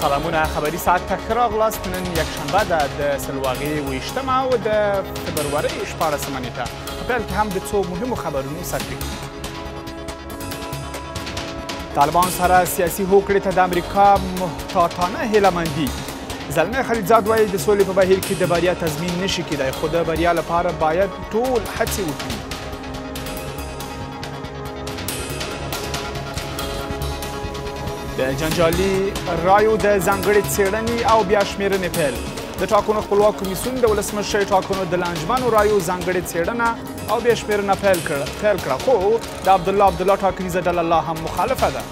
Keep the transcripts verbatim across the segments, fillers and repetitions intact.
سلامونه خبري ساعت ته ښه راغلاست. نن یکشنبه ده د سلواغې اوویشتمه او د فبرورۍ شپاړسمه نېټه. په پیل کې هم د څو مهمو خبرونو سرټیک. طالبان سره سیاسي هوکړې ته د امریکا محتاطانه هیلهمندي. زلمی خلیلزاد وایي د سولې په بهیر کې د بریا تضمین نشي کیدای، خو د بریا لپاره باید ټول هڅې وکړي. د جنجالي رایو د ځانګړې څېړنې او بیا شمېرنې پیل. د ټاکنو خپلواک کمیسیون د ولسمشرۍ ټاکنو د لانجمنو رایو ځانګړې څېړنه او بیا شمېرنه پیل کړه، خو د عبدالله عبدالله ټاکنیزه ډله لا هم مخالفه ده.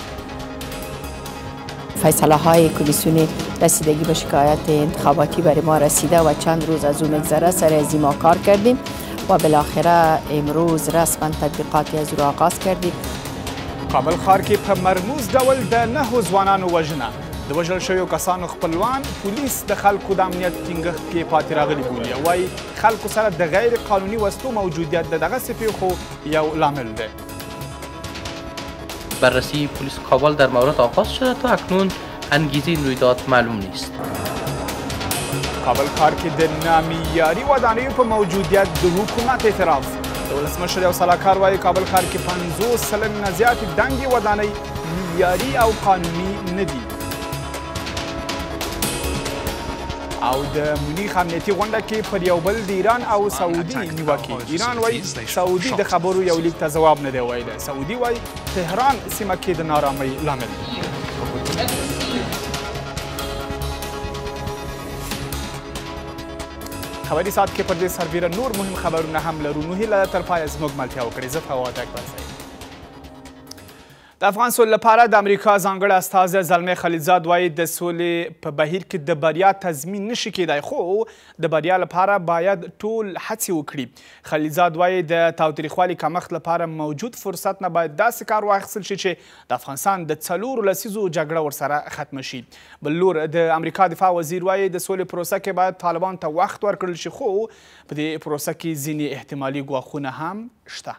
فیصله های کمیسیون رسیدگی به شکایت انتخاباتی برای ما رسیده و چند روز از او میگذره. سر از ما کار کردیم و بالاخره امروز رسما تطبیقاتی از او را آغاز کردیم. کابل ښار کې په مرموز ډول د نهو ځوانانو وژنه. د وژل شویو کسانو خپلوان پولیس د خلکو د امنیت ټینګښت کې پاتې راغلي بولي او وایي خلکو سره د غیر قانوني وسلو موجودیت د دغسې پیښو یو لامل دی. بررسی پلیس کابل در مورد آغاز شده تا اکنون انگیزه این رویداد معلوم نیست. کابل ښار کې د نامعیاري ودانیو په موجودیت د حکومت اعتراف. د ولسمشر یو سلاکار وایي کابل ښار کې پنځوس سلنې نه زیاتې دنګې ودانۍ معیاري او قانوني نه دي. او د مونیخ امنیتي غونډه کې پر یو بل د ایران او سعودي نیوکې. ایران وایي سعودي د خبرو یو لیک ته ځواب نه دی ویلی. سعودي وایي تهران سیمه کې د نارامۍ لامل دی. خبري ساعت کې پر دې سربیره نور مهم خبرونه هم لرو. نو هیله ده تر پایه زموږ ملتیا وکړئ. زه فواد اکبر صاحب. د افغان سولې لپاره د امریکا ځانګړی استازی زلمی خلیلزاد وایي د سولې په بهیر کې د بریا تضمین نشي کیدای، خو د بریا لپاره باید ټول هڅې وکړي. خلیلزاد وایي د تاوتریخوالي کمښت لپاره موجود فرصت نه باید داسې کار واخیستل شي چې د افغانستان د څلورو لسیزو جګړه ورسره ختمه شي. بل لور د امریکا دفاع وزیر وایي د سولې پروسه کې باید طالبان ته وخت ورکړل شي، خو په دې پروسه کې ځینې احتمالي ګواښونه هم شته.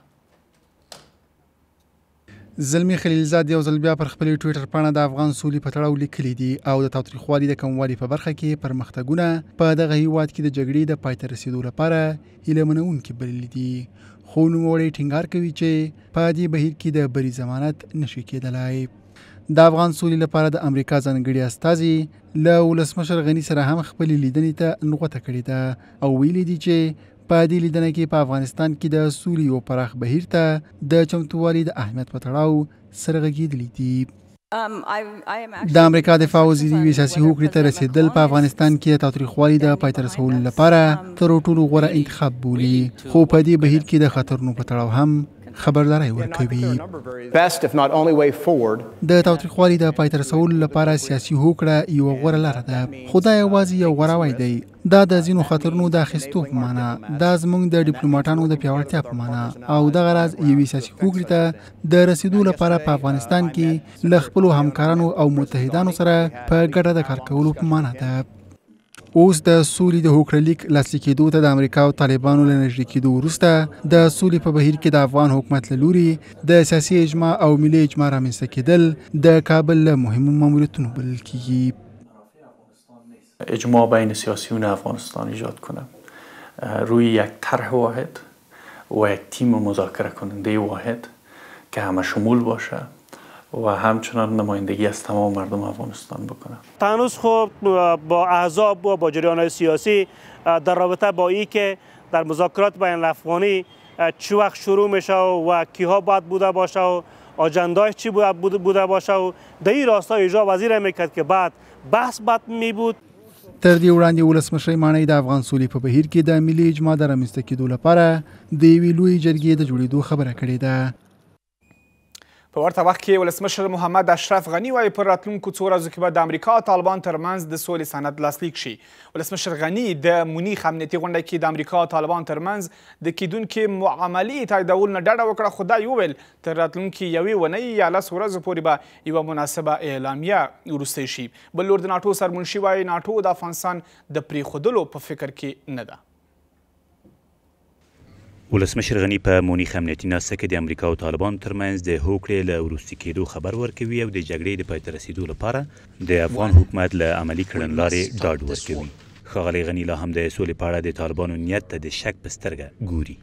زلمی خلیلزاد یو ځل بیا پر خپلې ټویټر پاڼه د افغان سولې په تړاو لیکلي دي او د تاوتریخوالي د کموالي په برخه کې پرمختګونه په دغه هیواد کې د جګړې د پای ته رسیدو لپاره هیله منونکي بللي دي، خو نوموړی ټینګار کوي چې په دې بهیر کې د بری ضمانت نشي کېدلی. د افغان سولې لپاره د امریکا ځانګړي استازي له ولسمشر غني سره هم خپلې لیدنې ته نغوته کړې ده او ویلي دي چې په دې لیدنه کې په افغانستان کې د سولې او پراخ بهیر ته د چمتووالي د اهمیت په تړاو سره غږېدلي دي. د امریکا دفاع وزیر یوې سیاسي هوکړې ته رسېدل په افغانستان کې د تاوتریخوالي د پای ته رسولو لپاره تر ټولو غوره انتخاب بولي، خو په دې بهیر کې د خطرونو په تړاو هم خبرداری ورکوي. د تاوتریخوالي د پای ته رسولو لپاره سیاسي هوکړه یوه غوره لاره ده، خو دا یوازې یو غوراوی دی. دا د ځینو خطرونو د اخیستو په معنا، دا زموږ د ډیپلوماټانو د پیاوړتیا په معنا او دغه راز یوې سیاسي هوکړې ته د رسیدو لپاره په افغانستان کې له خپلو همکارانو او متحدانو سره په ګډه د کار کولو په معنا ده. اوس د سولې د هوکړه لیک لاسلیک کېدو ته د امریکا او طالبانو له نږدې کېدو وروسته د سولې په بهیر کې د افغان حکومت له لوري د سیاسي اجماع او ملي اجماع رامنځته کېدل د کابل له مهمو ماموریتونو بلل کېږي. اجماع بین سیاسیون افغانستان ایجاد کنه روی یک طرح واحد و یک تیم مذاکره کننده واحد که همه شمول باشه و همچنان نمایندگی از تمام مردم افغانستان بکنه. هنوز خب با احزاب و با جریان‌های سیاسی در رابطه با این که در مذاکرات بین الافغانی چه وقت شروع میشه و کیها باید بوده باشه و آجنده‌اش چی باید بوده باشه و در این راستا اجرا وزیر میکرد که بعد بحث بعد می بود. تر دې وړاندې ولسمشرۍ ماڼۍ د افغان سولې په بهیر کې د ملي اجماع د رامنځته کېدو لپاره د یوې لویې جرګې د جوړېدو خبره کړې ده. په ورته وخت کې ولسمشر محمد اشرف غني وایي پر راتلونکو څو ورځو کې به د امریکا او طالبان ترمنځ د سولې سند لاسلیک شي. ولسمشر غني د مونیخ امنیتي غونډه کې د امریکا او طالبان ترمنځ د کیدونکې معاملې تاییدولو نه ډډه وکړه، خو دا وویل تر راتلونکي یوې اونۍ یا لس ورځو پورې به یوه مناسبه اعلامیه وروستی شي. بل لور د ناټو سرمنشي وایي ناټو د افغانستان د پرېښودلو په فکر کې نه ده. ولسمشر غني په مونیخ امنیتي ناسته کې د امریکا او طالبانو ترمنځ د هوکړې له وروستي کېدو خبر ورکوي او د جګړې د پای ته رسیدو لپاره د افغان حکومت له عملي کړنلارې ډاډ ورکوي. ښاغلی غني لا هم د سولې په اړه د طالبانو نیت ته د شک په سترګه ګوري.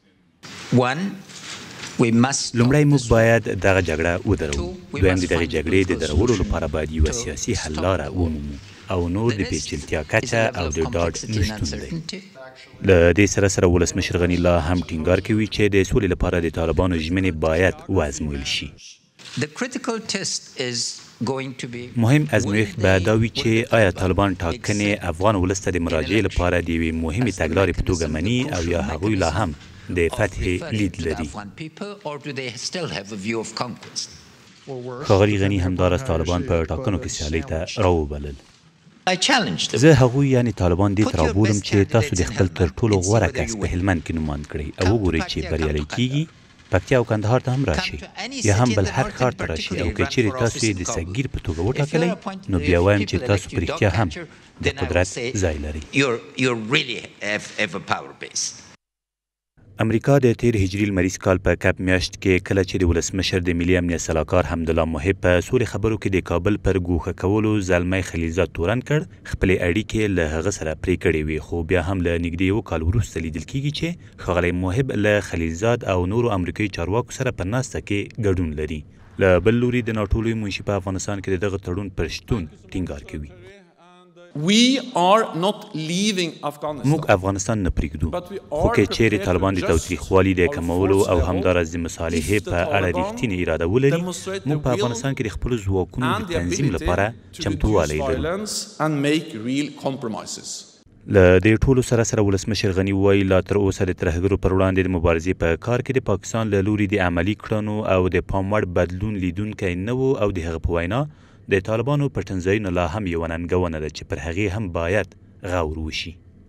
لومړی موږ باید دغه جګړه ودرو. دویم د دغې جګړې د درولو لپاره باید یوه سیاسي حل لاره ومومو او نور د پیچلتیا کچه او د ډاډ نشتون دی. له دې سره سره ولسمشر غني لا هم ټینګار کوي چې د سولې لپاره د طالبانو ژمنې باید وازمویل شي. مهم ازمویښت به دا وي چې آیا طالبان ټاکنې افغان ولس ته د مراجعې لپاره د یوې مهمې تګلارې په توګه مني او یا هغوی لا هم د فتح لید لري. ښاغلي غني همداراز طالبان په ټاکنو کې سیالۍ ته راوبلل. زه هغوی یعنې طالبان دې ته رابولم چې تاسو د خپل تر ټولو غوره کس په هلمند کې نومان کړئ او وګورئ چې بریالی کیږي پکتیا او کندهار ته هم راشي یا هم بل هر ښار ته راشي او که چیرې تاسو یې د سګیر په توګه وټاکلی نو بیا وایم چې تاسو په رښتیا هم د قدرت ځای لرئ. امریکا د تیر هجري لمریز کال په کب میاشت کې کله چې د ولسمشر د ملي امنیت سلاکار حمدالله محب په سولې خبرو کې د کابل پر ګوښه کولو زلمی خلیلزاد تورن کړ، خپلې اړیکې له هغه سره پرې کړې وې، خو بیا هم له نږدې یو کال وروسته لیدل کېږي چې ښاغلی محب له خلیلزاد او نورو امریکایي چارواکو سره په ناسته کې ګډون لري. له بل لوري د ناټو لوی منشي په افغانستان کې د دغه تړون پر شتون ټینګار کوي. موږ افغانستان نه پرېږدو، خو که چیرې طالبان د تاوتریخوالي د کمولو او همداراز د مصالحې په اړه رښتینې اراده ولري، موږ په افغانستان کې د خپلو ځواکونو د تنظیم لپاره چمتووالی لرو. له دې ټولو سره سره ولسمشر غني وایي لا تر اوسه د ترهګرو پر وړاندې د مبارزې په کار کې د پاکستان له لوري د عملي کړنو او د پام وړ بدلون لیدونکی نه و او د هغه په وینا د طالبانو پټنځایونه لا هم یوه ننګونه ده چې پر هغې هم باید غور وشي.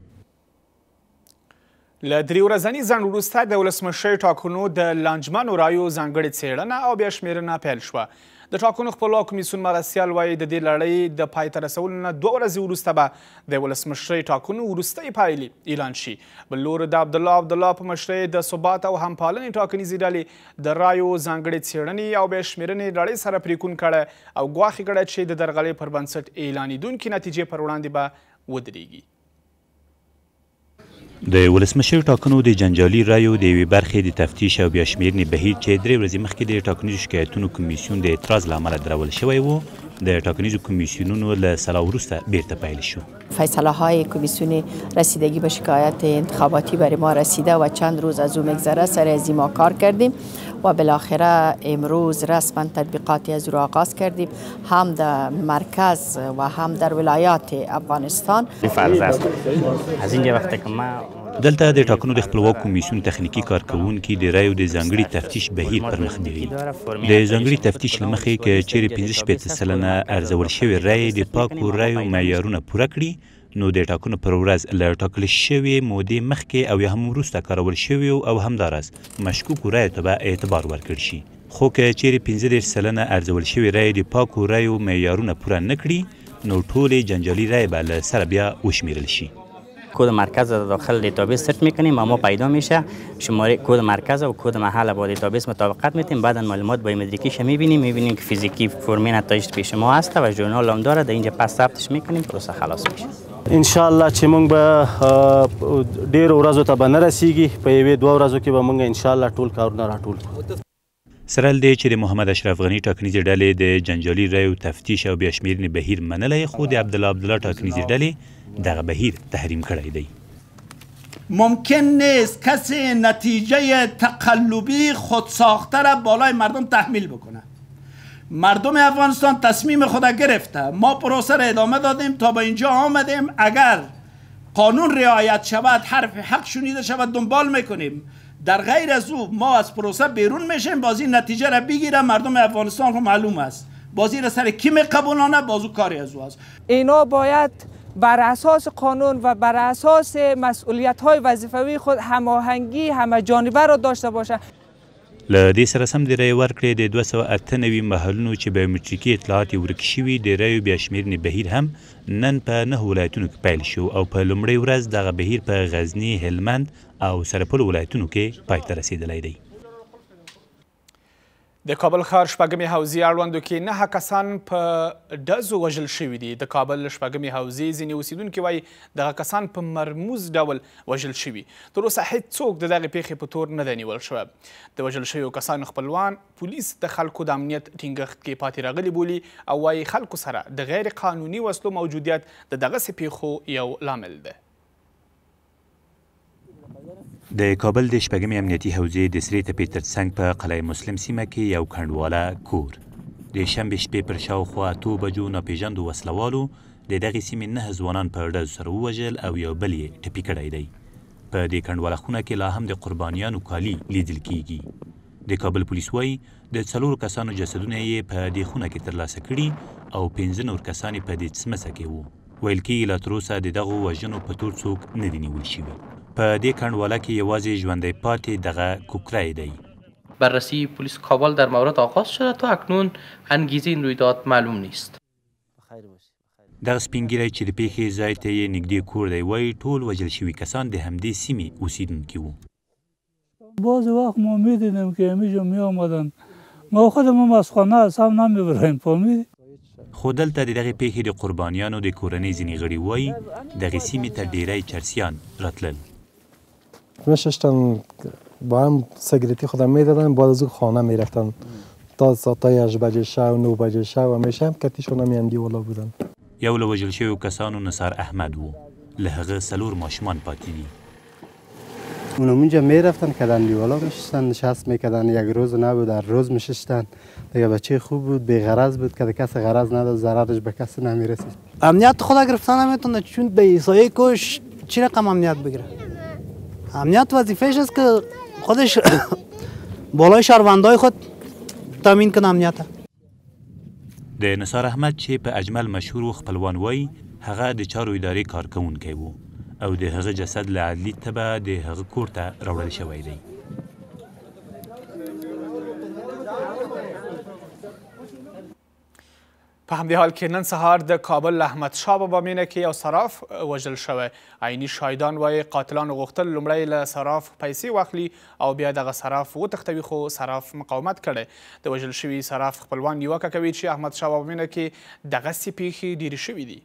له درې ورځني ځنډ وروسته د ولسمشرۍ ټاکنو د لانجمنو رایو ځانګړې څېړنه او بیا شمېرنه پیل شوه. د ټاکنو خپلواک کمیسیون مرستیال وایي د دې لړۍ د پای ته رسولو نه دوه ورځې وروسته به د ولسمشرۍ ټاکنو وروستۍ پایلې اعلان شي. بل لور د عبدالله عبدالله په مشرۍ د ثبات او همپالنې ټاکنیزې ډلې د رایو ځانګړې څېړنې او بیا شمېرنې لړۍ سره پرېکون کړی او ګواښ یې کړی چې د درغلۍ پر بنسټ اعلانېدونکې نتیجې پر وړاندې به ودرېږي. د ولسمشر ټاکنو د جنجالي رایو د یوې برخې د تفتیش او بیا شمېرنې بهیر چې درې ورځې مخکې د ټاکنیزو شکایتونو کمیسیون د اعتراض له امله درول شوی و، د ټاکنیزو کمیسیونونو له سلا وروسته بیرته پیل شو. فیصله های کمیسیون رسیدگی به شکایت انتخاباتی برای ما رسیده و چند روز از او میگذره سر از ما کار کردیم و بالاخره امروز رسما تطبیقاتی از رو آغاز کردیم، هم در مرکز و هم در ولایات افغانستان. از اینجا وقتی که ما دلته د ټاکنو د خپلواک کمیسیون تخنیکي کارکوونکي د رایو د ځانګړي تفتیش بهیر پر مخ بیایي. د ځانګړي تفتیش له مخې که چیرې پنځه شپېته سلنه ارزول شوې رایې د پاکو رایو معیارونه پوره کړي نو د ټاکنو پر ورځ له ټاکل شوې مودې مخکې او یا هم وروسته کارول شویو او همداراز مشکوکو رایو ته به اعتبار ورکړل شي. خو که چیرې پنځه دېرش سلنه ارزول شوې رایې د پاکو رایو معیارونه پوره نه کړي نو ټولې جنجالي رایې به له سره بیا وشمیرل شي. کد مرکز را داخل دیتابیس سرچ میکنیم، اما پیدا میشه شماره کد مرکز و کد محل با دیتابیس مطابقت میتیم، بعدا معلومات بایومتریکیش میبینیم، میبینیم که فیزیکی فرمی نتایج پیش ما هست و ژورنال هم داره، در اینجا پس ثبتش میکنیم، پروسه خلاص میشه. ان شاء الله چې موږ به ډیر ورځو ته به نه رسیږي، په یوې دوه ورځو کې به موږ ان شاء الله ټول کارونه راټول کړو. سره له دې چې د محمد اشرف غني ټاکنیزې ډلې د جنجالي رایو تفتیش او بیا شمېرنې بهیر منلی، خو د عبدالله عبدالله ټاکنیزې ډلې دغه بهیر تحریم کړی دی. ممکن نیست کسی نتیجه تقلبی خودساخته را بالای مردم تحمیل بکنه. مردم افغانستان تصمیم خود گرفته، ما پروسه را ادامه دادیم تا به اینجا آمدیم. اگر قانون رعایت شود، حرف حق شنیده شود، دنبال میکنیم. در غیر از او ما از پروسه بیرون میشیم، بازی نتیجه را بگیره. مردم افغانستان رو معلوم است بازی را سر کی میقبولانه، بازو کاری از او است. اینا باید بر اساس قانون و بر اساس مسئولیت های وظیفوی خود هماهنگی همه جانبه را داشته باشه. له دې سره سم د رایې ورکړې د دوه سوه اته نوي محلونو چې بایومټریکي اطلاعات یې ورک شوي د رایو بیا شمېرنې بهیر هم نن په نهو ولایتونو کې پیل شو او په لومړۍ ورځ دغه بهیر په غزني، هلمند او سرپل ولایتونو کې پای ته رسېدلی دی. د کابل ښار شپږمې حوزې اړوندو کې نهه کسان په ډزو وژل شوي دي. د کابل شپږمې حوزې ځینې اوسیدونکي وایي دغه کسان په مرموز ډول وژل شوي. تر اوسه هیڅ څوک د دغې پیښې په تور نه دی نیول شوی. د وژل شویو کسانو خپلوان پولیس د خلکو د امنیت ټینګښت کې پاتې راغلي بولي او وایي خلکو سره د غیر قانوني وسلو موجودیت د دغسې پیښو یو لامل دی. د کابل د شپږمې امنیتي حوزې د سرې تپې تر څنګ په قلعه مسلم سیمه کې یو کنډواله کور د شنبې شپې پر شاوخوا اتو بجو ناپېژاندو وسلوالو د دغې سیمې نهه ځوانان په ډزو سره ووژل او یو بل یې ټپي کړی دی. په دې کنډواله خونه کې لا هم د قربانیانو کالي لیدل کیږي. د کابل پولیس وایي د څلورو کسانو جسدونه یې په دې خونه کې ترلاسه کړي او پنځه نور کسان یې په دې څمڅه کې وو. ویل کېږي لا تر اوسه د دغو وژنو په تور څوک نه دي نیول شوي. په دې کنډواله کې یوازې ژوندی پاتې دغه کوکری دی. بررسی پلیس کابل در مورد آغاز شده تا اکنون انگیزه این رویداد معلوم نیست. دغه سپینګیری چې د پیښې ځای ته یې نږدې کور دی وایي ټول وژل شوي کسان د همدې سیمې اوسیدونکي وو. بعضی وقت ما میدیدیم که همینجا میآمدن ما خودم هم از خانه از هم نمیبریم فهمیدی. خو دلته د دغې پیښې د قربانیانو د کورنۍ ځینې غړي وایي دغې سیمې ته ډیری چرسیان راتلل. میشستن با هم سیگریتی خودم میدادن بعد از او خانه میرفتن تا ساعتای هشت بجه شب نه بجه شب همیشه هم کتیشون هم یندی والا بودن. یو له وژل شویو کسانو نثار احمد و. له هغه څلور ماشومان پاتې دي. اونا اونجا میرفتن کدن دیوالا میشستن نشست میکردن یک روز نبود در روز میشستن. دیگه بچه خوب بود بی غرض بود که کسی غرض نداشت ضررش به کسی نمیرسید. امنیت خدا گرفتن نمیتونه چون به ایسایی کش چی رقم امنیت بگیره. امنیت وظیفهش است که خودش بالای شهروندای خود تامین کنه امنیت. د نثار احمد چې په اجمل مشهور و خپلوان وایي هغه د چارو ادارې کارکوونکی و او د هغه جسد له عدلي تبه د هغه کور ته راوړل شوی دی. په همدې حال کې نن سهار د کابل له احمدشاه بابا مینه کې یو صراف وژل شوی. عیني شاهدان وایي قاتلانو غوښتل لومړی له صراف پیسې واخلي او بیا دغه صراف وتښتوي خو صراف مقاومت کړی. د وژل شوي صراف خپلوان نیوکه کوي چې احمدشاه بابا مینه کې دغسې پیښې ډېرې شوي دي.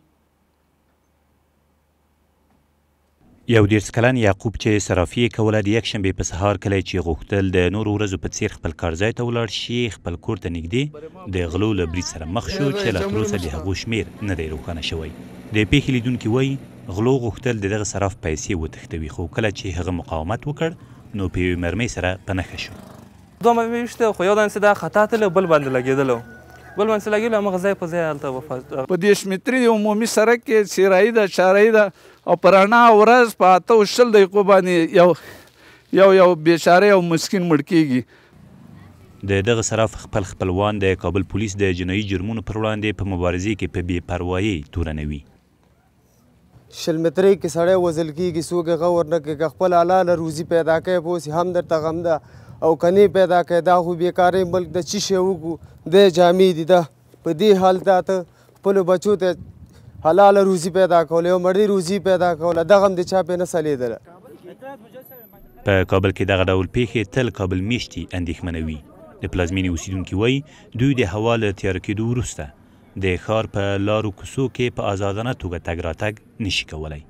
یو دېرش کلن یعقوب چې صرافي یې کوله د یکشنبې په سهار کله چې غوښتل د نورو ورځو په څېر خپل کارځای ته ولاړ شي خپل کور ته نږدې د غلو له برید سره مخ شو چې لا تر اوسه د هغو شمېر نه دی روښانه شوی. د پیښې لیدونکي وایي غلو غوښتل د دغه صراف پیسې وتښتوي خو کله چې هغه مقاومت وکړ نو په یوې مرمۍ سره په نښه شو. دوه مرمۍ ویشته خو یو دانې چې دا خطا تله بل باندې لګېدلی بل باندې لګېدلی همغه ځای په ځای هلته وفات. په دېرش متري عمومي سړک کې سیرایي ده چارایي ده او په رڼا ورځ په اته او شل دقیقو باندې یو یو یو بېچاره او مسکین مړ کېږي. د دغه صراف خپل خپلوان د کابل پولیس د جنایي جرمونو پر وړاندې په مبارزې کې په بې پروایۍ تورنوي. شل مترۍ کې سړی وژل کېږي څوک یې غور نه کوي که خپل حلاله روزي پیدا کوي پوه سي هم درته غم ده او کنی پیدا کوي دا خو بېکارۍ ملک د څه شی وکړو د جامې دي ده په دې حال ته ته خپلو بچو ته حلاله روزي پیدا کوله یو مړی روزي پیدا کوله دغه هم د چا پې نه سلیدله. په کابل کې دغه ډول پیښې تل کابل میشتي اندېښمنوي. د پلازمینې اوسیدونکي وایي دوی د هوا له تیاره کېدو وروسته د ښار په لارو کوڅو کې په ازادانه توګه تګ راتګ نشي کولی.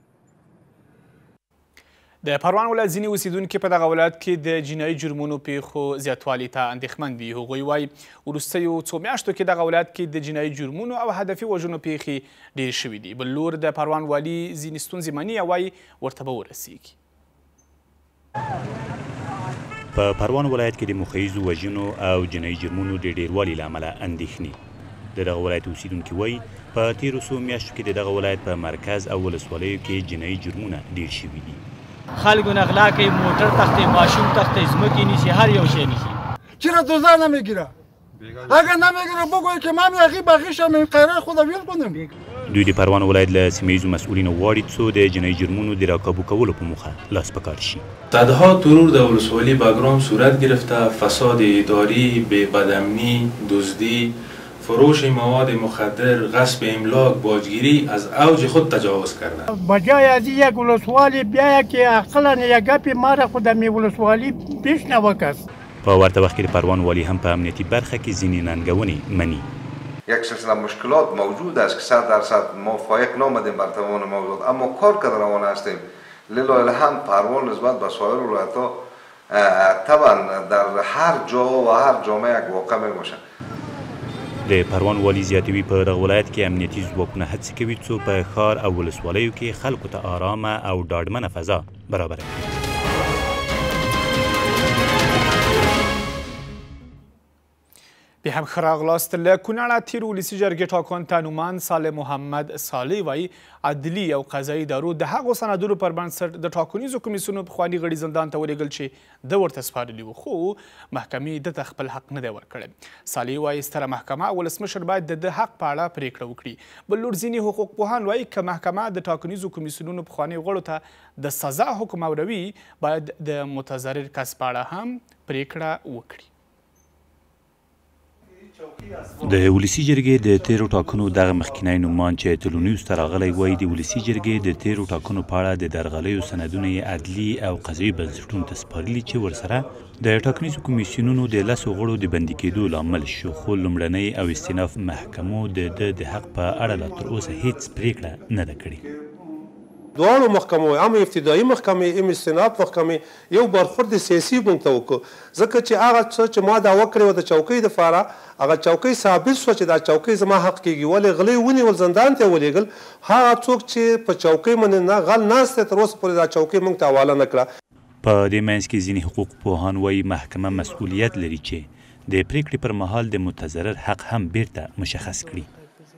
د پروان ولایت ځینې اوسیدونکي په دغه ولایت کې د جنایي جرمونو پیښو زیاتوالي ته اندېښمن دي. هغوی وایي وروستیو څو میاشتو کې دغه ولایت کې د جنایي جرمونو او هدفي وژنو پیښې ډېرې شوي دي. بل لور د پروان والي ځینې ستونزې مني او وایي ورته به ورسیږي. په پروان ولایت کې د مخیزو وژنو او جنایي جرمونو د ډېروالي له امله اندېښنې. د دغه ولایت اوسیدونکي وایي په تېرو څو میاشتو کې د دغه ولایت په مرکز او ولسوالیو کې جنایي جرمونه ډېر شوي دي. خلکو نه غلا کوي موټر تخته ماشین تخته ځمکې نیسي هر یو شی نیسي. چرا دوزار نمیگیره؟ اگر نمیگیره بگوی که من یقی بقیش هم این قرار خدا ویل کنم. دوی د پروان ولایت له سیمه ییزو مسؤلینو غواړي څو د جنایي جرمونو د راکابو کولو په موخه لاس په کار شي. صدها ترور در ولسوالی باگرام صورت گرفته، فساد اداری، بی‌بدامنی، دزدی، فروش مواد مخدر، غصب املاک، باجگیری از اوج خود تجاوز کردند. بجای از یک ولسوالی بیاید که عقلا یک گپی ما را خود می ولسوالی پیش نوکست. په ورته وخت کې د پروان والی هم په امنیتي برخه کې ځینې ننګونې مني. یک سلسله مشکلات موجود است که صد درصد ما فایق نامدیم بر تمام موضوعات، اما کار که در آن هستیم. لله الحمد پروان نسبت به سایر ولایت‌ها طبعا در هر جا و هر جامعه یک واقع می باشد. د پروان والی زیاتوي په دغه ولایت کې امنیتي ځواکونه هڅې کوي څو په ښار او ولسوالیو کې خلکو ته آرامه او ډاډمنه فضا برابره کړي. بیا هم ښه راغلاست. له کونړه تیر ولسي جرګې ټاکنده نوماند صالح محمد صالح وایي عدلي او قضایي ادارو د هغو سندونو پر بنسټ د ټاکنیزو کمیسیونو پخواني غړي زندان ته ولېږل چې ده ورته سپارلي وو، خو محکمې ده ته خپل حق نه دی ورکړی. صالح وایي ستره محکمه ولسمشر باید د ده حق په اړه پرېکړه وکړي. بل لور ځینې حقوق پوهان وایي که محکمه د ټاکنیزو کمیسیونونو پخواني غړو ته د سزا حکم اوروي باید د متضرر کس په اړه هم پرېکړه وکړي. د ولسي جرګې د تیرو ټاکنو دغه مخکینی نوماند چې تلونیوز ته راغلی وایي د ولسي جرګې د تیرو ټاکنو په اړه د درغلیو سندونه یې عدلي او قضایي بنسټونو ته سپارلي چې ورسره د ټاکنیزو کمیسیونونو د لسو غړو د بندي کېدو لامل شو، خو لومړنۍ او استیناف محکمو د ده د حق په اړه لا تر اوسه هیڅ پرېکړه نه ده کړې. دواړو محکمو هم ابتدایي محکمې هم استیناف محکمې یو برخورد سیاسي موږ ته وکړو، ځکه چې هغه څه چې ما دا وکړې وه د چوکۍ دپاره هغه چوکۍ ثابت شوه چې دا چوکۍ زما حق کېږي، ولې غلی ونیول زندان ته یې ولېږل. هغه څوک چې په چوکۍ باندې غل ناست دی تر اوسه پورې دا چوکۍ موږ ته حواله نه کړه. په دې منځ کې ځینې حقوق پوهان وایي محکمه مسؤلیت لري چې د پرېکړې پر مهال د متضرر حق هم بیرته مشخص کړي.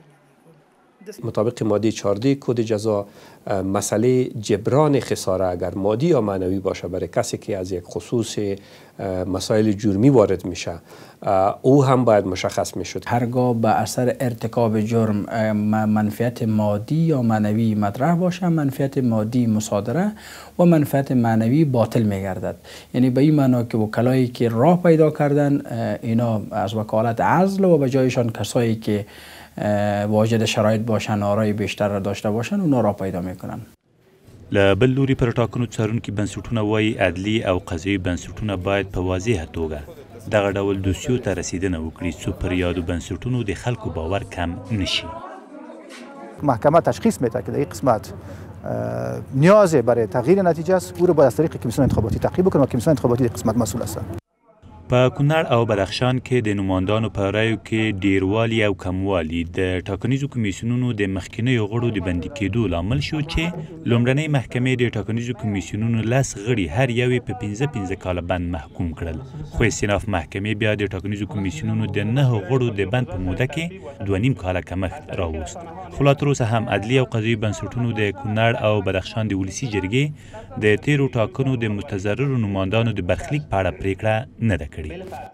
مطابق ماده چهارده کد جزا مسئله جبران خساره اگر مادی یا معنوی باشه برای کسی که از یک خصوص مسائل جرمی وارد میشه او هم باید مشخص میشد. هرگاه به اثر ارتکاب جرم منفعت مادی یا معنوی مطرح باشه، منفعت مادی مصادره و منفعت معنوی باطل میگردد. یعنی به این معنا که وکلایی که راه پیدا کردن اینا از وکالت عزل و به جایشان کسایی که واجد شرایط باشن، آرای بیشتر را داشته باشن، اونا را پیدا میکنن. له بل لوري پر ټاکنو څارونکي بنسټونه وایي عدلي او قضایي بنسټونه باید په واضحه توګه دغه ډول دوسیو ته رسیدنه وکړي څو پر یادو بنسټونو د خلکو باور کم نشي. محکمه تشخیص میده که در این قسمت نیاز برای تغییر نتیجه است، او رو باید از طریق کمیسیون انتخاباتی تعقیب بکنه و کمیسیون انتخاباتی در قسمت مسئول هستند. په کونړ او بدخشان کې د نوماندانو په رایو کې ډیروالی او کموالی د ټاکنیزو کمیسیونونو د مخکینیو غړو د بندي کېدو لامل شو چې لومړنۍ محکمې د ټاکنیزو کمیسیونونو لس غړي هر یو یې په پنځه پنځه کاله بند محکوم کړل، خو استیناف محکمې بیا د ټاکنیزو کمیسیونونو د نهو غړو د بند په موده کې دوه نیم کاله کمښت راوست. خو لا تر اوسه هم عدلي او قضایي بنسټونو د کونړ او بدخشان د ولسي جرګې د تیرو ټاکنو د متضررو نوماندانو د برخلیک په اړه پرېکړه نه ده کړې.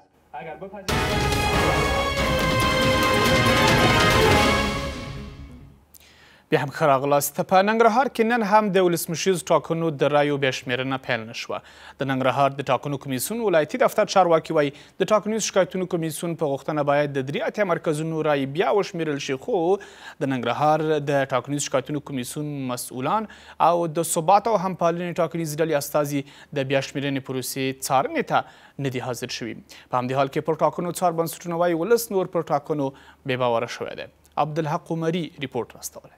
بیا هم ښه راغلاست. په ننګرهار کې نن هم د ولسمشریزو ټاکنو د رایو بیا شمېرنه پیل نه شوه. د ننګرهار د ټاکنو کمیسیون ولایتي دفتر چارواکي وایي د ټاکنیزو شکایتونو کمیسیون په غوښتنه باید د درې اتیا مرکزونو رایې بیا وشمېرل شي، خو د ننګرهار د ټاکنیزو شکایتونو کمیسیون مسؤلان او د ثبات او همپالنې ټاکنیزې ډلې استازي د بیا شمېرنې پروسې څارنې ته نه دي حاضر شوي. په همدې حال کې پر ټاکنو څار بنسټونه وایي ولس نور پر ټاکنو بې باوره شوی دی. عبدالحق عمري ریپورټ راستولی.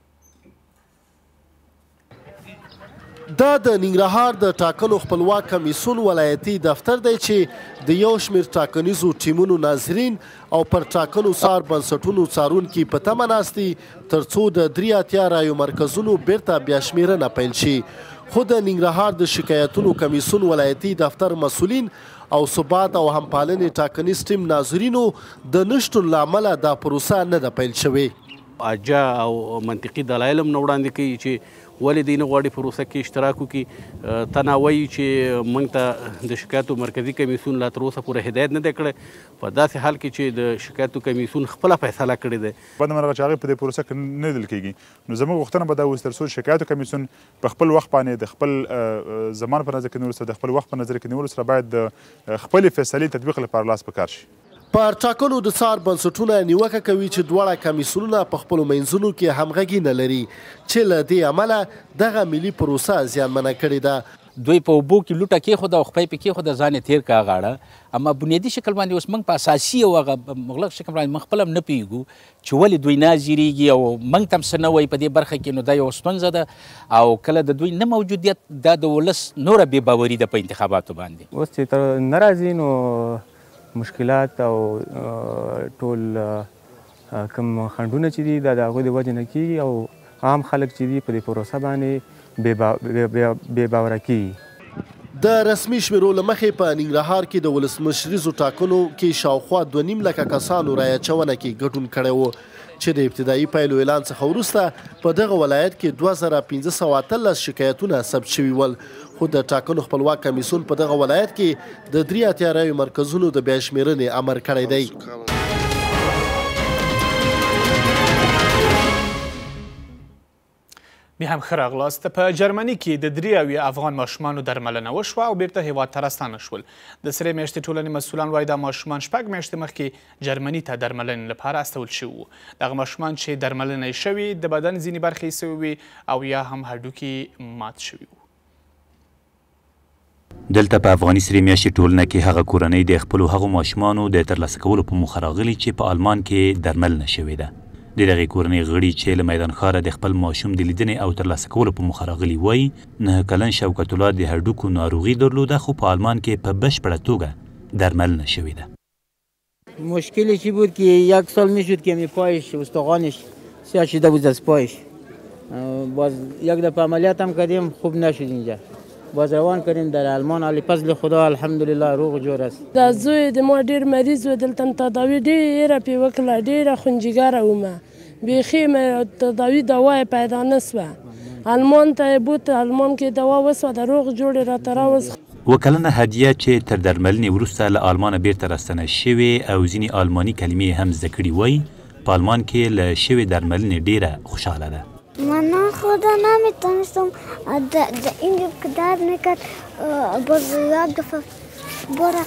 دا د ننګرهار د ټاکنو خپلواک کمیسیون ولایتي دفتر دی چې د یو شمېر ټاکنیزو ټیمونو ناظرین او پر ټاکنو څار بنسټونو څارونکي په تمه ناست دي تر څو د درې اتیا رایو مرکزونو بیرته بیا شمېرنه پیل شي. خو د ننګرهار د شکایتونو کمیسیون ولایتي دفتر مسؤلین او ثبات او همپالنې ټاکنیز ټیم ناظرینو د نشتون له امله دا پروسه نه ده پیل شوې. عاجه او منطقي دلایل هم نه وړاندې کوي چې ولې دوی نه غواړي پروسه کې اشتراک وکړي. تنا وایي چې موږ ته د شکایتو مرکزي کمیسیون لا تر اوسه پورې هدایت نه دی کړی، په داسې حال کې چې د شکایتو کمیسیون خپله فیصله کړې ده. بد مرغه چې هغې په دې پروسه کې نه لیدل کېږي، نو زموږ غوښتنه به دا اوس تر څو شکایتو کمیسیون په خپل وخت باندې د خپل زمان په نظر کې نیولو سره د خپل وخت په نظر کې نیولو سره باید د خپلې فیصلې تطبیق لپاره لاس په کار شي. پر ټاکنو د څار بنسټونه نیوکه کوي چې دواړه کمیسیونونه په خپلو منځونو کې همغږي نه لري، چې له دې امله دغه ملي پروسه زیانمنه کړې ده. دوی په اوبو کې لوټه کېښوده او خپۍ پې کېښوده، ځان یې تېر کړه غاړه. اما بنیادي شکل باندې اوس موږ په اساسي او هغه مغلق شکل باندې موږ خپله هم نه پوهېږو چې ولې دوی نه حاضرېږي او موږ ته هم څه نه وایي په دې برخه کې. نو دا یوه ستونزه ده او کله د دوی نه موجودیت دا د ولس نوره بې باوري ده په انتخاباتو باندې. اوس چې ته نه راځي نو مشکلات او ټول کوم خنډونه چې دي دا د هغوی د وجې نه کېږي او عام خلک چې دي په دې پروسه باندې بې باوره کېږي. د رسمي شمیرو له مخې په ننګرهار کې د ولسمشریزو ټاکنو کې شاوخوا دوه نیم لکه کسانو رایه اچونه کې ګډون کړی و، چې د ابتدایي پایلو اعلان څخه وروسته په دغه ولایت کې دوه زره پنځه سوه اتلس شکایتونه ثبت شوي ول. خو د ټاکنو خپلواک کمیسیون په دغه ولایت کې د درې اتیا رایو مرکزونو د بیا شمېرنې امر کړی دی. بیا هم ښه راغلاست. په جرمني کې د درې اویا افغان ماشومانو درملنه وشوه او بیرته هیواد ته راستانه شول. د سرې میاشتې ټولنې مسؤلان وایي دا ماشومان شپږ میاشتې مخکې جرمني ته درملنې لپاره استول شوي وو. دغه ماشومان چې درملنه یې شوي د بدن ځینې برخې یې سوي وي او یا هم هډوکي مات شوي وو. دلته په افغاني سرې میاشتې ټولنه کې هغه کورنۍ د خپلو هغو ماشومانو د ترلاسه کولو په موخه راغلي چې په آلمان کې درملنه شوې ده. د دغې کورنۍ غړي چې له میدان ښاره د خپل ماشوم د لیدنې او ترلاسه کولو په موخه راغلي وایي نه کلن شوکت الله د هډوکو ناروغي درلوده خو په آلمان کې په بشپړه توګه درملنه شوې ده. مشکلی چی بود که یک سال میشد که می پایش استخوانش سیاه شده بود از پایش. باز یک دفعه عملیات هم کردیم خوب نشد اینجا. باز روان کردیم در آلمان علی فضل خدا الحمدلله روغ جوړ است. دا زوی د ما ډیر مریض و دلته تداوی ډیره پې وکړه ډیره خونجګاره ومه بیخي مې تداوی دوا پیدا نه سوه. آلمان ته یې بوت آلمان کې دوا وسوه د روغ جوړ راته راوست. وکلنه هدیه چې تر درملنې وروسته له آلمانه بیرته راستنه شوې او ځینې آلماني کلمې هم زده کړي وایي په آلمان کې له شوې درملنې ډیره خوشحاله ده. من خدا نمیتونستم اینجا که درد میکرد باز یک دفعه برا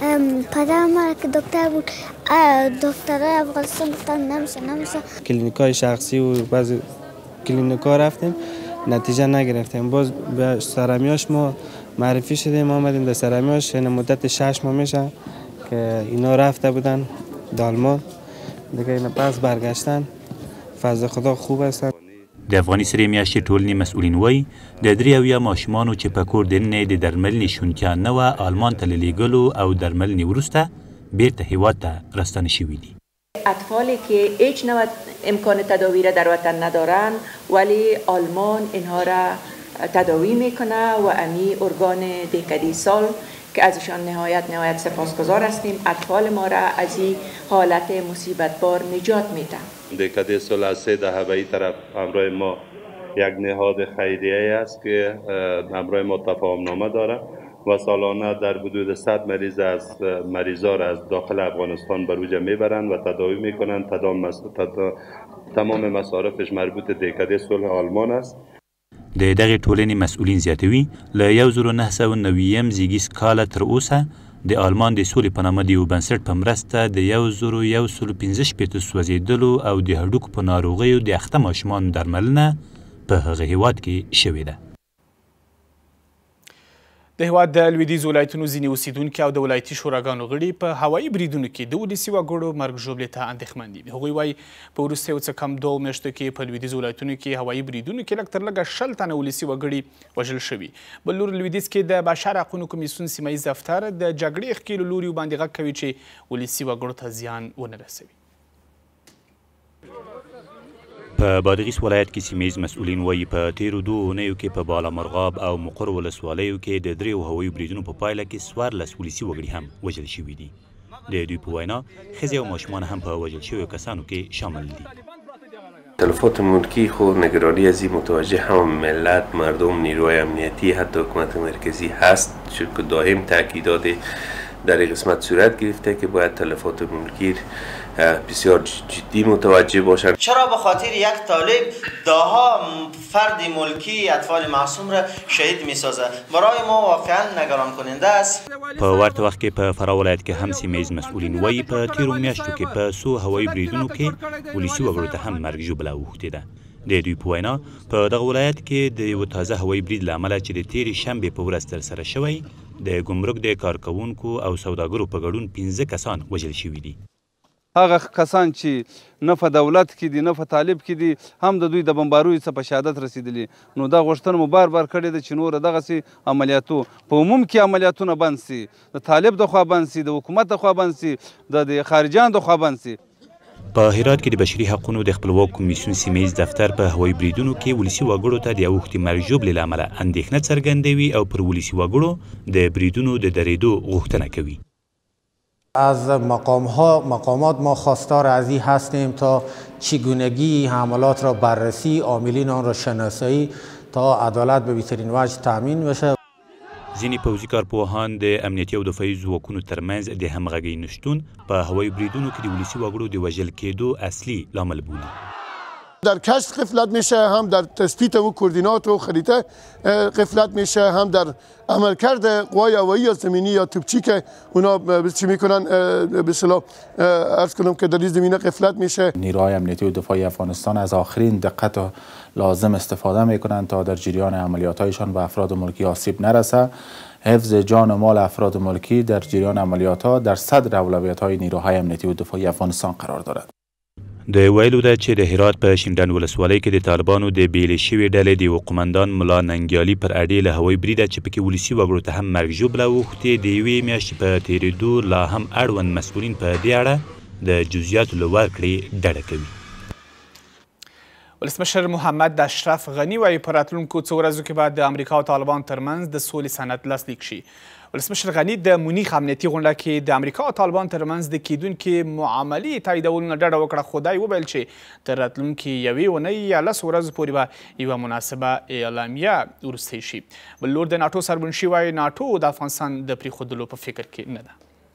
پدر مرا که دکتر بود دکترهای افغانستان گفتن نمیشه نمیشه. کلینیکای شخصی و بعضی کلینیکا رفتیم نتیجه نگرفتیم. باز به سرمیاش ما معرفی شدیم آمدیم در سرمیاش مدت شش ماه میشه که اینا رفته بودن آلمان دیگه اینا پس برگشتن فضل خدا خوب هستن. د افغاني سرې میاشتې ټولنې مسؤلین وایي د درې اویا ماشومانو چې په کور دننه د درملنې شونتیا نه وه آلمان ته له لیږلو او درملنې وروسته بیرته هیواد ته راستانه شوي دي. اطفالی که هیچ نوع امکان تداوی را در وطن ندارن ولی آلمان اینها را تداوی میکنه و امی ارگان دهکده سال که ازشان نهایت نهایت سپاسگزار هستیم اطفال ما را از این حالت مصیبت بار نجات میده. دهکده سال از سه دهه به این طرف همراه ما یک نهاد خیریه است که همراه ما تفاهمنامه داره و سالانه در حدود صد مریض از مریضا را از داخل افغانستان بر اوج میبرند و تداوی میکنند. تمام مصارفش مربوط دهکده صلح آلمان است. د دغې ټولنې مسؤلین زیاتوي له یو زرو نهه سوه نویم زیږیز کاله تر اوسه د آلمان د سولې په نامه د یو بنسټ په مرسته د یو زرو یو سلو پنځه شپېته سوځېدلو او د هډوکو په ناروغیو د اخته ماشومانو درملنه په هغه هیواد کې شوې ده. د هیواد د لویدیځ ولایتونو ځینې اوسیدونکي او د ولایتي شوراګانو غړي په هوایي بریدونو کې د ولسي وګړو مرګ ژوبلې ته اندېښمن دي. هغوی وایي په وروستیو څه کم دوو میاشتو کې په لویدیځ ولایتونو کې هوایي بریدونو کې لږ تر لږه شل تنه ولسي وګړي وژل شوي. بل لور لویدیځ کې د بشر حقونو کمیسیون سیمه ییز دفتر د جګړې ښکېلو لوریو باندې غږ کوي چې ولسي وګړو ته زیان ونه رسوي. په بادغیس ولایت کې سیمه ییز مسؤلین وایي په تیرو دوو اونیو کې په بالامرغاب او مقر ولسوالیو کې د دریو هوایي بریدونو په پایله کې څوارلس ولسي وګړي هم وژل شوي دي. د دوی په وینا ښځې او ماشومان هم په وژل شویو کسانو کې شامل دي. تلفات ملکی خو نگرانی از این متوجه هم ملت، مردم، نیروهای امنیتی، حتی حکومت مرکزی هست، چون که دائم تاکیدات در این قسمت صورت گرفته که باید تلفات ملکی بسیار جدی متوجه باشند. چرا به خاطر یک طالب داها فرد ملکی اطفال معصوم را شهید میسازه؟ برای ما واقعا نگران کننده است. په ورته وخت کې په فراه ولایت کې هم سیمه ییز مسؤلین وایي په تیرو میاشتو کې په څو هوایي بریدونو کې ولسي وګړو ته هم مرګ ژوبله اوښتې ده. د دوی په وینا په دغه ولایت کې د یو تازه هوایي برید له امله چې د تېرې شنبې په ورځ ترسره شوی د ګمرک د کارکوونکو او سوداګرو په ګډون پنځه کسان وژل شوي دي. هغه کسان چې نه په دولت کې دي نه په طالب کې دي هم د دوی د بمبارویو څخه په شهادت رسېدلي. نو دا غوښتنه مو بار بار کړې ده چې نور دغسې عملیاتو په عموم کې عملیاتونه بند سي، د طالب د خوا بند سي، د حکومت د خوا بند سي، د خارجیانو د خوا بند سي. په هرات کې د بشري حقونو د خپلواک کمیسیون سیمه ییز دفتر په هوایي بریدونو کې ولسي وګړو ته د اوښتې مرګ ژوبلې له امله اندېښنه څرګندوي او پر ولسي وګړو د بریدونو د درېدو غوښتنه کوي. از مقام ها مقامات ما خواستار از این هستیم تا چگونگی حملات را بررسی، عاملین آن را شناسایی تا عدالت به بهترین وجه تامین بشه. ځینې پوځي کارپوهان د امنیتي او دفاعي ځواکونو ترمنځ د همغږۍ نشتون په هوایي بریدونو کې د ولسي وګړو د وژل کېدو اصلي لامل بولي. در کشف غفلت میشه، هم در تثبیت و کوردینات و خریطه غفلت میشه، هم در عملکرد قوای هوایی یا زمینی یا توپچی که اونا چی میکنن به اصطلاح عرض کنم که در این زمینه غفلت میشه. نیروهای امنیتی و دفاعی افغانستان از آخرین دقت و لازم استفاده میکنند تا در جریان عملیاتایشان به افراد ملکی آسیب نرسه. حفظ جان و مال افراد ملکی در جریان عملیاتها در صدر اولویت‌های نیروهای امنیتی و دفاعی افغانستان قرار دارد. د ویلو ده چې د هرات په شینډنډ ولسوالۍ کې د طالبانو د بیلې شوې ډلې د یوه قمندان ملا ننګیالي پر اډې له هوایي بریده چې پکې ولسي وګړو ته هم مرګ ژوبله اوښتې د یوې میاشتې په تېرېدو لا هم اړوند مسؤلین په دې اړه د جزئیاتو له ورکړې ډډه کوي. ولسمشر محمد اشرف غني وایي په راتلونکو څو ورځو کې به د امریکا او طالبانو ترمنځ د سولې سند لاسلیک شي. ولسمشر غني د مونیخ امنیتي غونډه کې د امریکا او طالبانو ترمنځ د کیدونکي معاملې تاییدولو نه ډډه وکړه، خو دا یې وویل چې تر راتلونکي یوې اونۍ یا لسو ورځو پورې به یوه مناسبه اعلامیه وروستی شي. بل لور د ناټو سربونشي وایي ناټو د افغانستان د پرېښودلو په فکر کې نه ده.